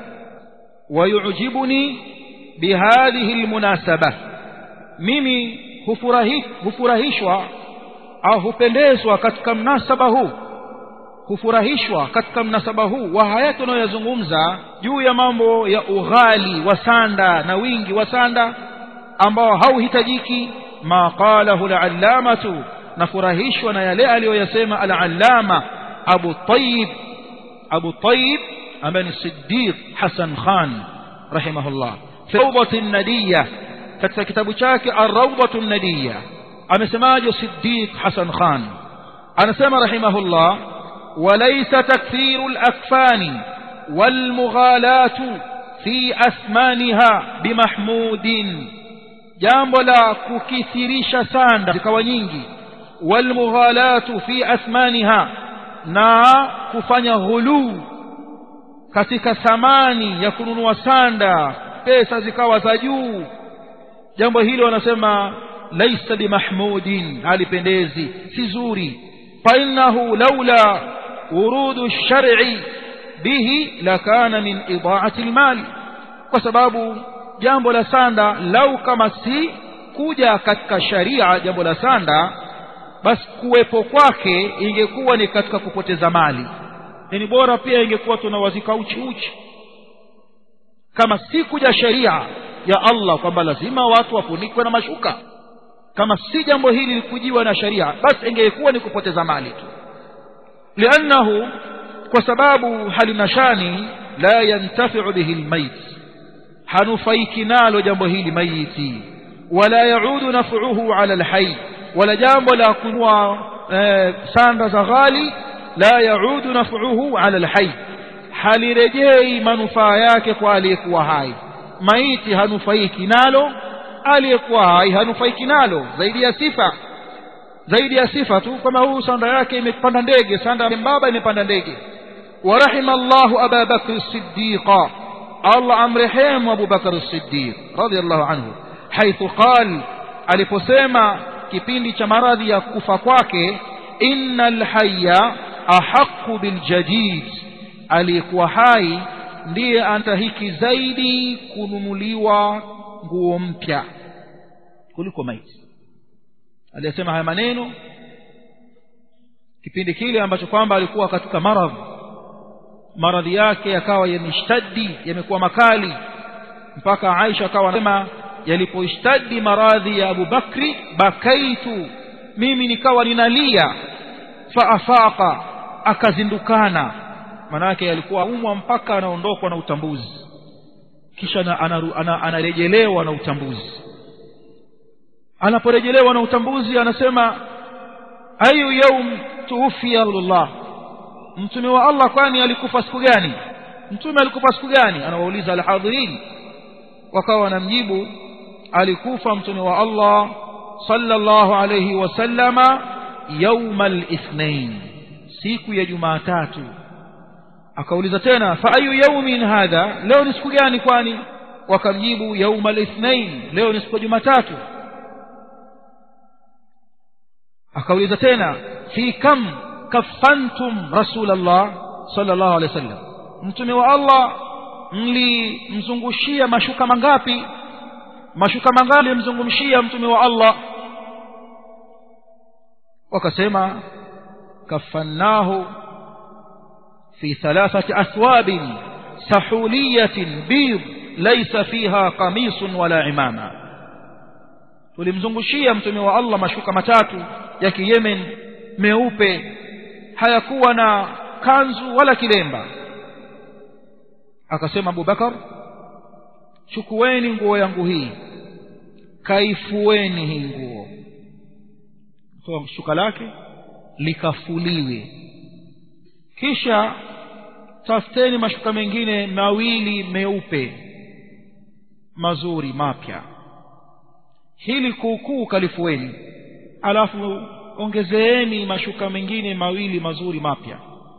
ويعجبني بهذه المناسبة mimi hufurahi hufurahishwa au hupendezwa katika mnasaba huu hufurahishwa katika mnasaba huu wa haya tunayozungumza juu ya mambo ya ughali wa sanda na wingi wa sanda ambao hauhitajiki. ma qalahu al-allamatu, nafurahishwa na yale aliyoyasema al-allama Abu Tayyib Abu Tayyib ambaye ni Siddiq Hasan Khan rahimahullah fi Rawdat an-Nadiyya, katika kitabu chake Ar-Rawdat an-Nadiyya amesemaje Siddiq Hasan Khan? anasema rahimahullah, وليس تكثير الأكفان والمغالات في أثمانها بمحمود، jambo la kukithirisha sanda zikawa nyingi, walmughalatu fi athmaniha, na kufanya ghulu katika thamani ya kununua sanda, pesa zikawa za juu, jambo hilo wanasema laysa bimahmudin, halipendezi, si zuri. fa innahu laula wurudu ash-shar'i bihi lakana min idaa'ati al-mal, kwa sababu jambo la sanda lau kama si kuja katika sharia jambo la sanda, basi kuwepo kwake ingekuwa ni katika kupoteza mali. Ni bora pia ingekuwa tunawazika uchi uchi, kama si kuja sharia ya Allah kwamba lazima watu wafunikwe na mashuka, kama si jambo hili likujiwa na sharia, basi ingekuwa ni kupoteza mali tu. li'annahu, kwa sababu halina shani, la yantafi'u bihi al-mayt, hanufaiki nalo jambo hili maiti, wala yaudu naf'uhu ala al-hayy, wala jambo la kunua e, sanda za ghali, la yaudu naf'uhu ala al-hayy, halirejei manufaa yake kwa aliyekuwa hai. maiti hanufaiki nalo, aliyekuwa hai hanufaiki nalo. zaidi ya sifa zaidi ya sifa tu, kama huu sanda yake imepanda ndege, sanda ya baba imepanda ndege. wa rahimallahu Abu Bakr as-Siddiq, Allah amrehemu Abu Bakr as-Siddiq radhiyallahu anhu, haithu qal, aliposema kipindi cha maradhi ya kufa kwake, innal hayya ahaqqu bil jadid, alikuwa hai ndiye antahiki zaidi kununuliwa nguo mpya kuliko maiti. Aliyesema haya maneno kipindi kile ambacho kwamba alikuwa katika maradhi, maradhi yake yakawa yameshtadi, yamekuwa makali, mpaka Aisha akawa anasema yalipoishtadi maradhi ya Abu Bakri, bakaitu, mimi nikawa ninalia, fa afaqa, akazindukana. manake alikuwa umwa mpaka anaondokwa na utambuzi, kisha anarejelewa na utambuzi. Anaporejelewa na utambuzi anasema, ayu yawm tuwfiya Allah, mtume wa Allah kwani alikufa siku gani? Mtume alikufa siku gani? Anawauliza alhadhirin, wakawa wanamjibu, alikufa mtume wa Allah sallallahu alayhi wasallama yawm al-ithnain, siku ya Jumatatu. Akauliza tena, fa ayu yawmin hadha, leo ni siku gani kwani? Wakamjibu, yawm al-ithnain, leo ni siku ya Jumatatu. Akauliza tena, fi kam kafantum Rasulullah sallallahu alayhi wasallam, mtume wa Allah mlimzungushia mashuka mangapi? Mashuka mangapi mzungumshia mtume wa Allah? Wakasema, kafannahu في ثلاثة أثواب سحولية بيض ليس فيها قميص ولا عمامة. tulimzungushia mtume wa Allah mashuka matatu ya Kiyemen meupe, hayakuwa na kanzu wala kilemba. Akasema Abu Bakar, chukueni nguo yangu hii, kaifueni hii nguo. Kwa shuka lake likafuliwe, kisha tafuteni mashuka mengine mawili meupe mazuri mapya, hili kuukuu kalifueni, alafu ongezeeni mashuka mengine mawili mazuri mapya.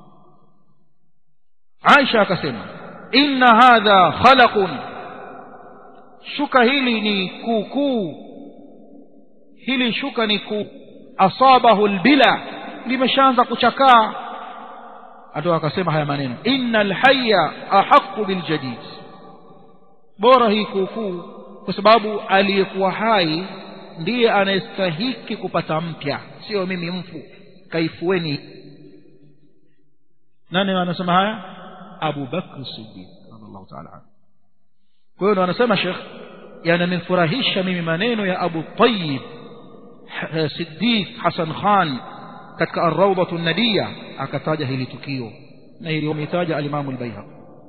Aisha akasema, inna hadha khalaqun, shuka hili ni kuukuu, hili shuka ni ku asabahu albila, limeshaanza kuchakaa. Atoa akasema haya maneno, innal hayya ahaqqu bil jadid, bora hii kuukuu kwa sababu aliyekuwa hai ndiye anayestahiki kupata mpya, sio mimi mfu, kaifueni. Nani anasema haya? Abu Bakr Siddiq radhiallahu ta'ala anhu. Kwa hiyo anasema Sheikh, yananifurahisha mimi maneno ya Abu Tayyib Siddiq Hasan Khan katika Ar-Rawdatu An-Nadiyya, akataja hili tukio na hili wametaja al-Imam al-Baihaqi.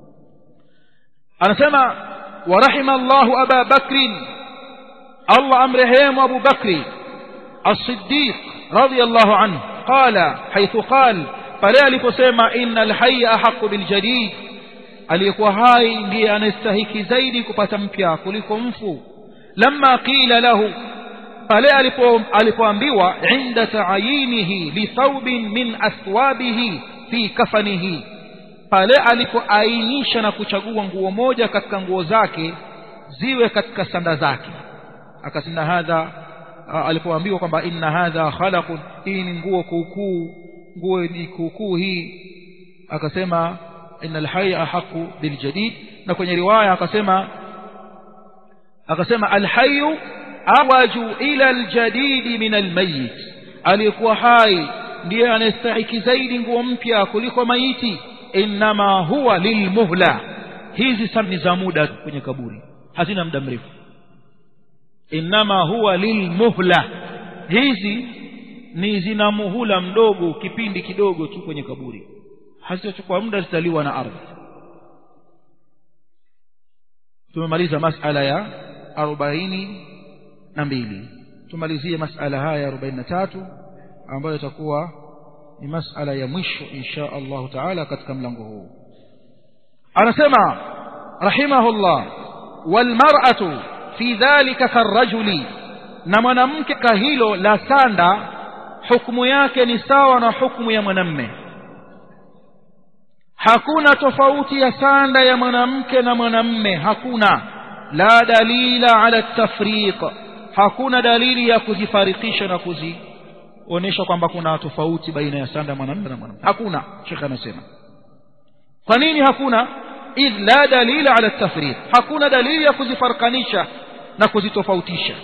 Anasema wa rahimallahu Aba Bakr, Allah amrehemu Abu Bakri As-Siddiq radiyallahu anhu, qala haythu qala, pale aliposema innal hayya ahaqqu bil jadid, aliyekuwa hai ndiye anastahiki zaidi kupata mpya kuliko mfu. Lamma qila lahu, pale alipo alipoambiwa inda ta'yinihi li thawbin min athwabihi fi kafanihi, pale alipoainisha na kuchagua nguo moja katika nguo zake ziwe katika sanda zake, akasema hadha, alipoambiwa kwamba inna hadha khalaqun, hii ni nguo kuukuu, nguo ni kuukuu hii, akasema innal hayya ahqqu bil jadid. Na kwenye riwaya akasema akasema al hayyu awaju ila al jadid min al mayyit, aliyekuwa hai ndiye anastahiki zaidi nguo mpya kuliko maiti. Inma huwa lilmuhla, hizi sani za muda kwenye kaburi, hazina muda mrefu. Inma huwa lilmuhla, hizi ni zina muhula mdogo, kipindi kidogo tu kwenye kaburi, hazitachukua muda, zitaliwa na ardhi. Tumemaliza masala ya arobaini na mbili, tumalizie masala haya ya arobaini na tatu ambayo itakuwa ni masala ya mwisho insha Allah taala katika mlango huu. Anasema rahimahullah, wal mar'atu fi dhalika karrajuli, na mwanamke ka hilo la sanda hukumu yake ni sawa na hukumu ya mwanamume. Hakuna tofauti ya sanda ya mwanamke na mwanamume, hakuna. La dalila ala tafriq, hakuna dalili ya kuzifarikisha na kuzionesha kwamba kuna tofauti baina ya sanda ya mwanamume na mwanamume, hakuna. Sheikh anasema kwa nini hakuna? idh la dalila ala tafriq, hakuna dalili ya kuzifarikanisha na kuzitofautisha.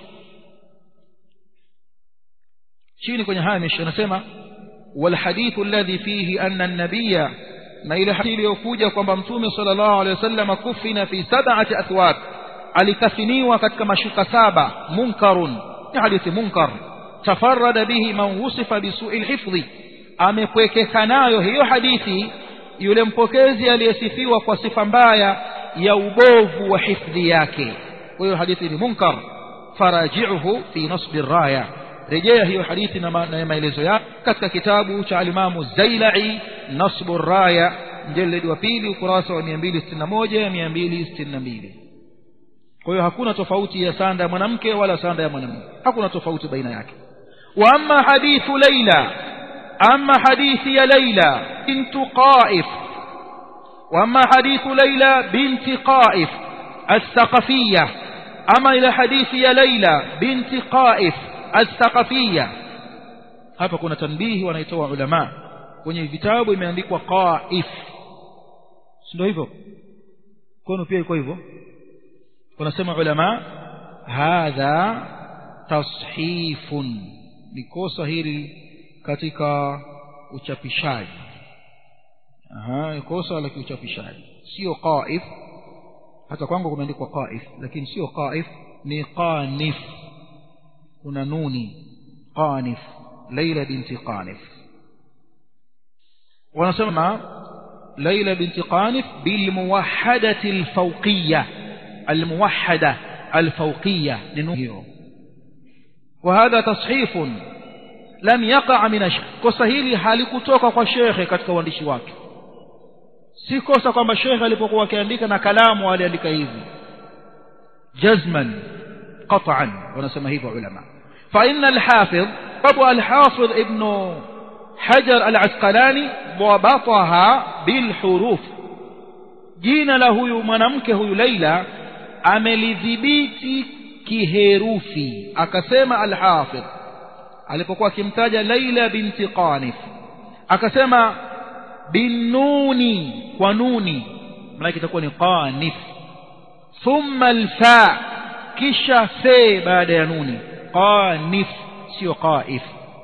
chini kwenye hamish anasema wal hadithu alladhi fihi anna an-nabiyya, na ile hadithi iliyokuja kwamba mtume sallallahu alaihi wasallam kufina fi sab'ati athwab, alikafiniwa katika mashuka saba, munkarun, ni hadithi munkar. Tafarrada bihi man wusifa bisu'il hifdhi, amepwekeka nayo hiyo hadithi yule mpokezi aliyesifiwa kwa sifa mbaya ya ubovu wa hifdhi yake. Kwa hiyo hadithi ni munkar. Faraji'uhu fi nasb ar-raya, rejea hiyo hadithi na maelezo yake katika kitabu cha al-Imam Az-Zailai Nasb ar-Raya, mjeledi wa pili, ukurasa wa mia mbili sitini na moja na mia mbili sitini na mbili. Kwa hiyo hakuna tofauti ya sanda ya mwanamke wala sanda ya mwanamume, hakuna tofauti baina yake. Wa amma hadithu Laila, amma hadithi ya Laila bintu Qaif, wa amma hadithu Laila binti Qaif as-Saqafiyya, ama ila hadithi ya Laila binti Qaif as-Saqafiyya. Hapa kuna tanbihi wanaitoa ulama kwenye vitabu, imeandikwa Qaif, ndio hivyo kwani pia iko hivyo. Wanasema ulama hadha tashifun, ni kosa hili katika uchapishaji, aha kosa la kiuchapishaji sio qaif hata kwangu kumeandikwa qaif lakini sio qaif ni qanif kuna nuni qanif Laila binti Qanif wanasema Laila binti Qanif bil muwahhadati al fawqiyya al muwahhada al fawqiyya hiyo وهذا تصحيف لم يقع من الشيخ kosa hili halikutoka kwa shekhe katika uandishi wake si kosa kwamba shekhe alipokuwa akiandika na kalamu aliandika hivi jazman qat'an wanasema hivyo ulama fa inna al-hafiz abu al-hafiz ibn hajar al-asqalani dhabataha bil huruf jina la huyu mwanamke huyu Laila amelidhibiti kiherufi akasema al-hafiz alipokuwa akimtaja Laila binti Qanif akasema binuni kwa nuni maana itakuwa ni Qanif thumma al-fa kisha fa baada ya nuni Qanif sio qaif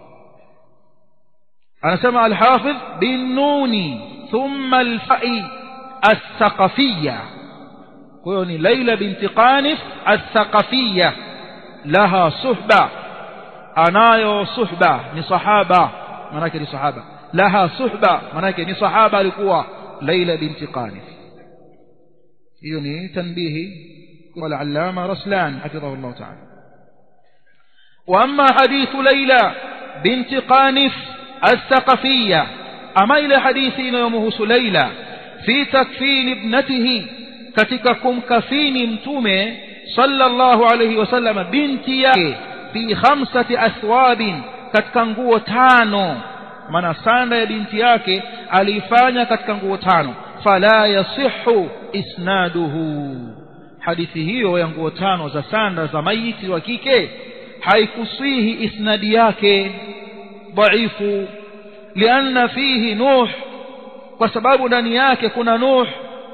anasema al-hafiz binuni thumma al-fa'i as-saqafiyya kwa hiyo ni Laila binti Qanif as-saqafiyya laha suhba anayo suhba ni sahaba maana yake ni sahaba laha suhba maana yake ni sahaba alikuwa Laila binti Qanif hiyo ni tanbihi wala allama Raslan hafidhahu Allah ta'ala wa amma hadithu Laila binti Qanif as-saqafiyya ama ile hadithi inayomhusu Laila fi takfin ibnatihi katika kumkafini mtume sallallahu alayhi wasallam binti yake fi khamsati aswabin katika nguo tano maana sanda ya binti yake alifanya katika nguo tano fala yasihhu isnaduhu hadithi hiyo ya nguo tano za sanda za maiti wa kike haikusihi isnadi yake dhaifu lianna fihi nuh kwa sababu ndani yake kuna nuh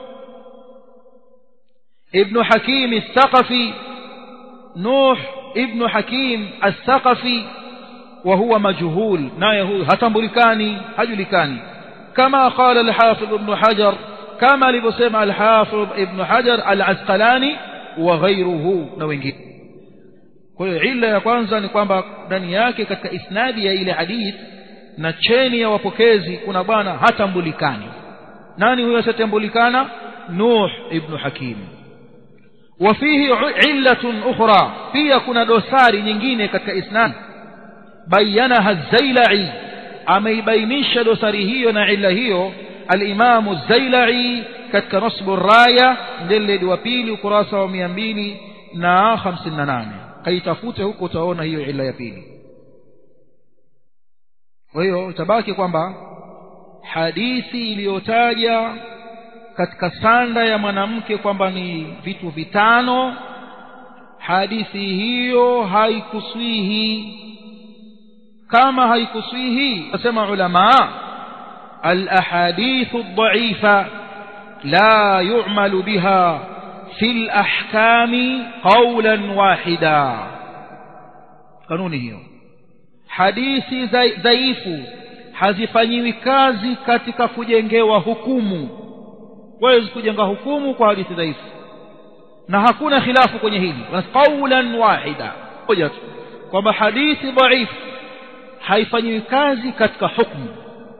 ibn hakim as-saqafi nuh ibn hakim as-saqafi وهو مجهول naye huyu hatambulikani hajulikani kama qala al-hafiz ibn hajar kama alivyosema al-hafiz ibn hajar al-asqalani wa ghayruhu na wengine kwa hiyo illa ya kwanza ni kwamba ndani yake katika isnadi ya ile hadith na cheni ya wapokezi kuna bwana hatambulikani nani huyo asitambulikana nuh ibn hakim وفيه علة أخرى فيها كنا دوساري nyingine katika isnad بينها الزيلعي أما يبينش دوساري هيو نعلا هيو الإمام الزيلعي كتك نصب الراية دل دوابيلي وكراسة وميامبيلي نا خمس ناناني كي تفوته كتاونا هيو إلا يبيلي وهيو تباكي kwamba hadithi iliyotaja katika sanda ya mwanamke kwamba ni vitu vitano hadithi hiyo haikuswihi kama haikuswihi nasema ulama al-ahadith ad-da'ifa la yu'malu biha fi al-ahkam qawlan wahida kanuni hiyo hadithi dhaifu hazifanyiwi kazi katika kujengewa hukumu waweza kujenga hukumu kwa hadithi dhaifu na hakuna khilafu kwenye hili qawlan wahida moja tu kwamba hadithi dhaifu haifanyiwi kazi katika hukumu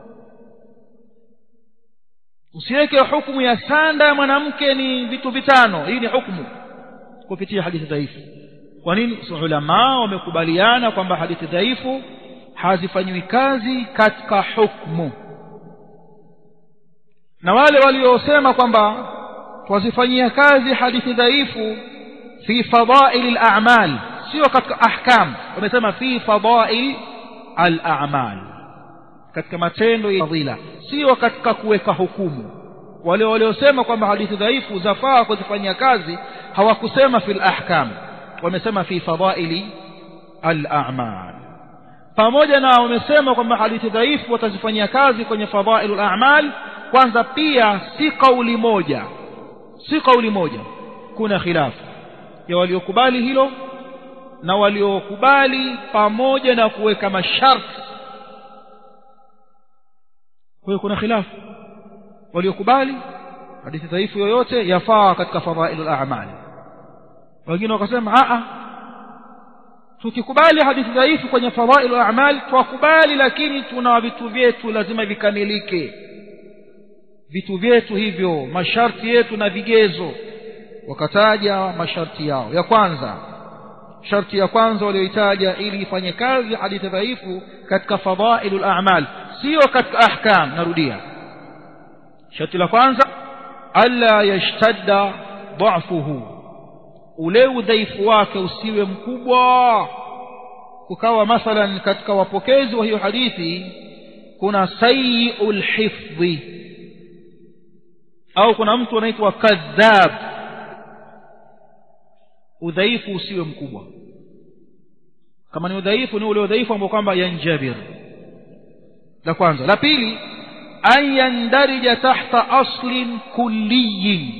usiweke hukumu ya sanda ya mwanamke ni vitu vitano hii ni hukumu kupitia hadithi dhaifu kwa nini ulama wamekubaliana kwamba hadithi dhaifu hazifanyiwi kazi katika hukumu na wale waliosema kwamba wazifanyia kazi hadithi dhaifu fi fadail al-a'mal sio katika ahkam wamesema fi fadail al-a'mal katika matendo ya fadhila sio katika kuweka hukumu wale waliosema kwamba hadithi dhaifu zafaa kuzifanyia kazi hawakusema fil ahkam wamesema fi fadail al-a'mal pamoja na wamesema kwamba hadithi dhaifu watazifanyia kazi kwenye fadail al-a'mal kwanza pia si kauli moja si kauli moja kuna khilafu ya waliokubali hilo na waliokubali pamoja na kuweka masharti kwa hiyo kuna khilafu waliokubali hadithi dhaifu yoyote yafaa katika fadhailul a'mal. Wengine wakasema a a tukikubali hadithi dhaifu kwenye fadhailul a'mal tukubali, lakini tuna vitu vyetu lazima vikamilike, vitu vyetu hivyo, masharti yetu na vigezo. Wakataja masharti yao. Ya kwanza, sharti ya kwanza walioitaja ili ifanye kazi hadithi dhaifu katika fadhailul a'mal, sio katika ahkam. Narudia, sharti la kwanza alla yashtadda dha'fuhu, ule udhaifu wake usiwe mkubwa, kukawa mathalan katika wapokezi wa hiyo hadithi kuna sayyi'ul hifdhi, au kuna mtu anaitwa kadhab, udhaifu usiwe mkubwa. Kama ni udhaifu, ni ule udhaifu ambao kwamba yanjabir. La kwanza. La pili, an yandarija tahta aslin kulliyin,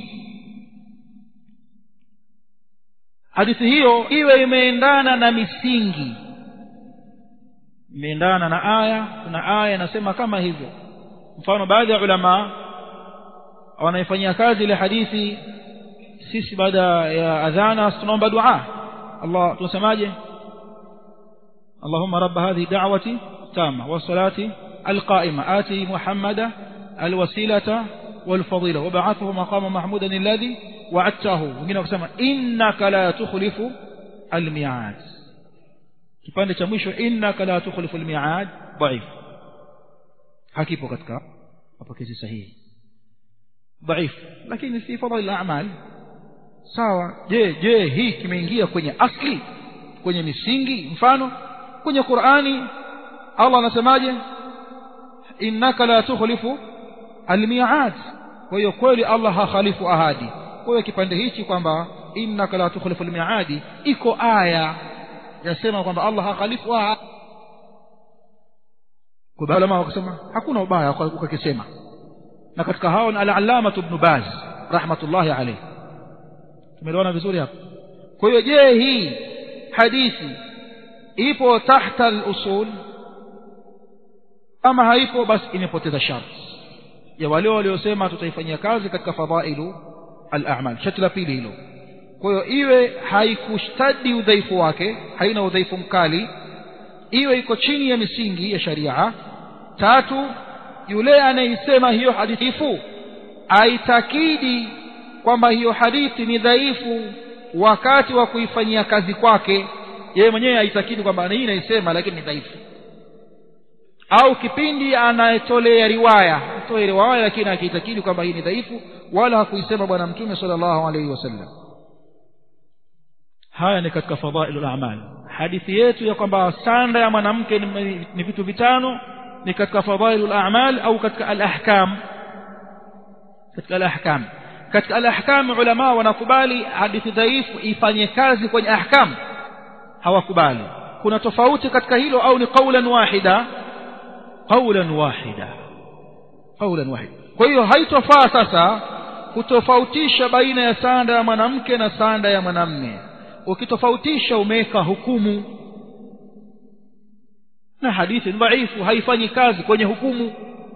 hadithi hiyo iwe imeendana na misingi, imeendana na aya. Kuna aya inasema kama hivyo. Mfano, baadhi ya ulama wanaifanyia kazi ile hadithi, sisi baada ya adhana tunaomba dua. Allah tunasemaje? Allahumma rabb hadhihi da'wati tamma wa salati alqa'ima ati muhammada alwasilata walfadila wab'athuhu maqama mahmudan alladhi wa'adtahu. Wengine wakasema innaka la tukhlifu almi'ad. Kipande cha mwisho innaka la tukhlifu almi'ad dhaif, hakipo katika mapokezi sahihi, dhaif, lakini si fadhil al-a'mal. Sawa. Je, je hii kimeingia kwenye asli, kwenye misingi? Mfano kwenye Qur'ani Allah anasemaje? Innaka la tukhlifu al-mi'ad. Kwa hiyo kweli Allah hakhalifu ahadi. Kwa hiyo kipande hichi kwamba innaka la tukhlifu al-mi'ad, iko aya yasema kwamba Allah hakhalifu ahadi. Kwa ulama wakasema hakuna ubaya ukakisema, na katika hao ni al-allama ibn Baz rahmatullahi alayhi. Tumeelewana vizuri hapo? Kwa hiyo je, hii hadithi ipo tahta al-usul ama haipo? Basi imepoteza sharti ya wale waliosema tutaifanyia kazi katika fadhailu al-a'mal. Sharti la pili hilo. Kwa hiyo iwe haikushtadi udhaifu wake, haina udhaifu mkali, iwe iko chini ya misingi ya sharia. Tatu, yule anayesema hiyo hadithi aitakidi kwamba hiyo hadithi ni dhaifu wakati wa kuifanyia kazi kwake, yeye mwenyewe aitakidi kwamba hii inaisema lakini ni dhaifu, au kipindi anayetolea riwaya atoe riwaya lakini akiitakidi kwamba hii ni dhaifu wala hakuisema bwana mtume sallallahu alaihi wasallam. Haya ni katika fadhailul a'mal. Hadithi yetu ya kwamba sanda ya mwanamke ni, ni vitu vitano ni katika fadhailul a'mal au katika al-ahkam? Katika al-ahkam. Katika al-ahkam ulama wanakubali hadithi dhaifu ifanye kazi kwenye ahkam, hawakubali. Kuna tofauti katika hilo au ni qawlan wahida? Qawlan wahida, qawlan wahida. Kwa hiyo haitofaa sasa kutofautisha baina ya sanda ya mwanamke na sanda ya mwanamume. Ukitofautisha umeweka hukumu, na hadithi dhaifu haifanyi kazi kwenye hukumu.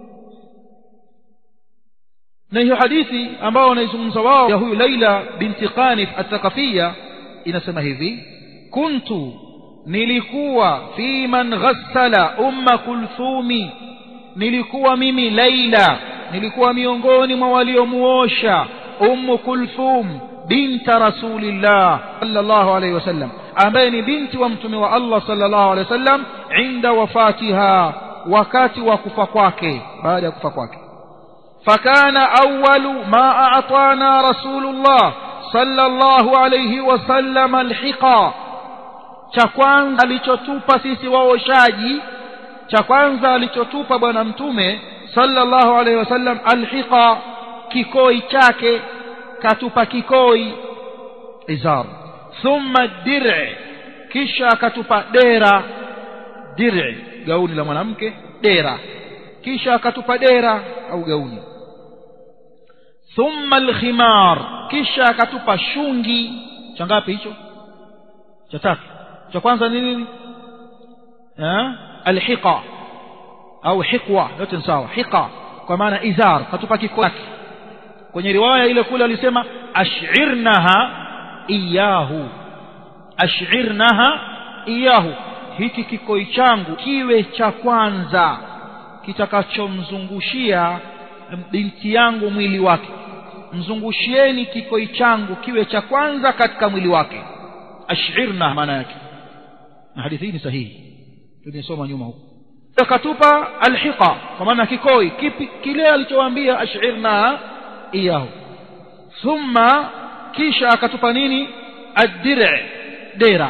Na hiyo hadithi ambao wanaizungumza wao ya huyu Laila binti Qanif at-Thaqafiyya inasema hivi: kuntu, nilikuwa fi man ghassala umma kulthumi, nilikuwa mimi Laila nilikuwa miongoni mwa waliomuosha ummu Kulthum binta Rasulillah sallallahu alayhi wasallam, ambaye ni binti wa mtume wa Allah sallallahu alayhi wasallam, inda wafatiha, wakati wa kufa kwake, baada ya kufa kwake. Fakana awwalu ma a'tana Rasulullah sallallahu alayhi wasallam alhiqa, cha kwanza alichotupa sisi waoshaji, cha kwanza alichotupa bwana mtume sallallahu alayhi wasallam alhiqa, kikoi chake, katupa kikoi izar. Thumma dir'i, kisha akatupa dera, dir'i gauni la mwanamke, dera, kisha akatupa dera au gauni. Thumma alkhimar, kisha akatupa shungi. Cha ngapi hicho? Cha tatu. Cha kwanza ni nini? Eh, alhiqa au hiqwa, yote sawa. Hiqa kwa maana izar, katupa kikoi. Kwenye riwaya ile kule alisema ash'irnaha iyahu, ash'irnaha iyahu, hiki kikoi changu kiwe cha kwanza kitakachomzungushia binti yangu mwili wake. Mzungushieni kikoi changu kiwe cha kwanza katika mwili wake. Ash'irna maana yake, na hadithi hii ni sahihi, tulisoma nyuma huko. Akatupa alhiqa, kwa maana kikoi kipi kile alichowaambia ash'irna iyahu. Thumma, kisha akatupa nini? ad-dir', dera.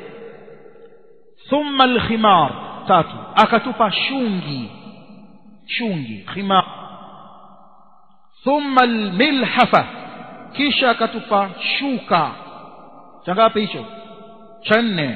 Thumma al-khimar, tatu, akatupa shungi, shungi khimar. Thumma al-milhafa, kisha akatupa shuka. Changapi hicho? Cha nne.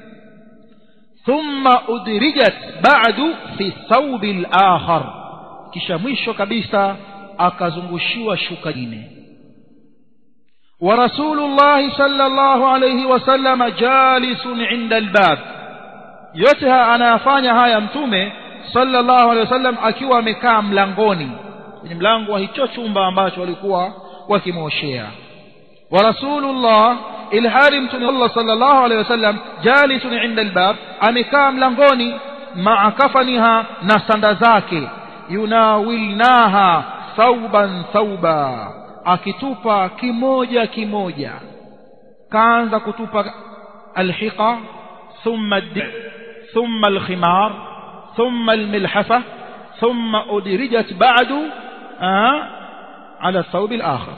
Thumma udrijat ba'du fi thawb al-akhar, kisha mwisho kabisa akazungushiwa shuka nyingine. Wa rasulullah sallallahu alayhi wasallam jalisun 'inda al-bab, yote anayafanya haya mtume sallallahu alayhi wasallam akiwa amekaa mlangoni, kwenye mlango wa hicho chumba ambacho walikuwa wakimoshea. Wa rasulullah, ilhali mtume Allah sallallahu alayhi wasallam jalisun 'inda al-bab, amekaa mlangoni, ma'a kafaniha, na sanda zake, yunawilnaha thawban thawba, akitupa kimoja kimoja. Kaanza kutupa alhiqa, thumma ad-dir', thumma al-khimar, thumma al-milhafa, thumma udrijat ba'du ala ath-thawb al-akhar,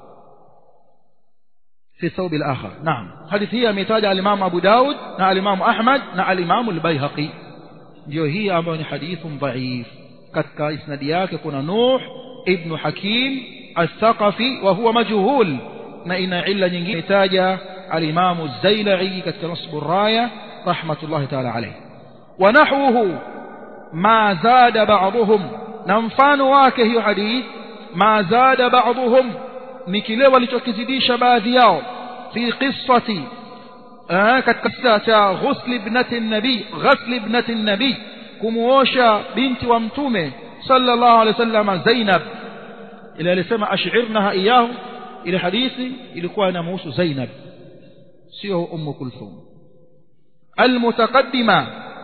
في الثوب الآخر. نعم، حديث هي ميتاج الإمام أبو داود نا الإمام أحمد نا الإمام البيهقي. جو هي أمر حديث ضعيف. كتك إسنادياك كنا نوح ابن حكيم الثقفي وهو مجهول. نا إن علة نجي ميتاج الإمام الزيلعي كتك نصب الراية رحمة الله تعالى عليه. ونحوه ما زاد بعضهم، نمفان واكه حديث ما زاد بعضهم ni kile walichokizidisha baadhi yao fi qissati, katika kisa cha ghusl ibnati an-nabi, ghusl ibnati an-nabi, kumuosha binti wa mtume sallallahu alaihi wasallam Zainab. Ile alisema ash'irnaha iyahu, ile hadithi ilikuwa inamhusu Zainab, sio Umm Kulthum. Al-mutaqaddima,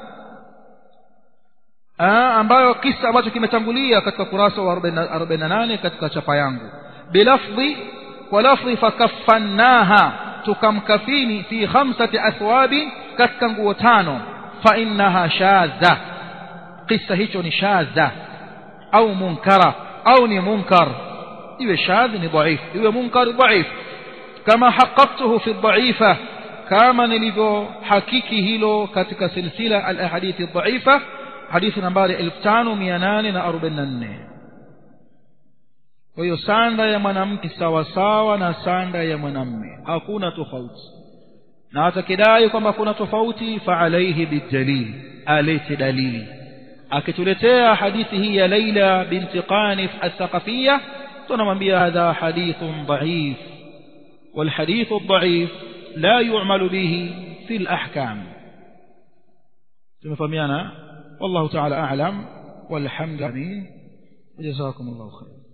ambayo kisa ambacho kimetangulia katika kurasa wa arobaini na nane katika chapa yangu. بلفظ ولفظ فكفناها, تكمكفيني في خمسة أثواب كتكنغو تانو, فإنها شاذة, قصة هيتوني شاذة أو منكرة أو منكر, إيوه شاذ ضعيف, إيوه منكر ضعيف. كما حققته في الضعيفة, كما نلذو حكيكي له كتك سلسلة الأحاديث الضعيفة, حديث نمبر ألف وتسعمائة وأربعين na nne. Kwa hiyo sanda ya mwanamke sawa sawa na sanda ya mwanamume, hakuna tofauti. Na hata kidai kwamba kuna tofauti, fa alayhi bidalil, aleti dalili. Akituletea hadithi hii ya Laila binti Qanif al-Thaqafiyya, tunamwambia hadha hadithun dha'if, wal hadithu dha'if la yu'malu bihi fi al-ahkam. tumefahamiana. Wallahu ta'ala a'lam, walhamdulillah, jazakumullahu khairan.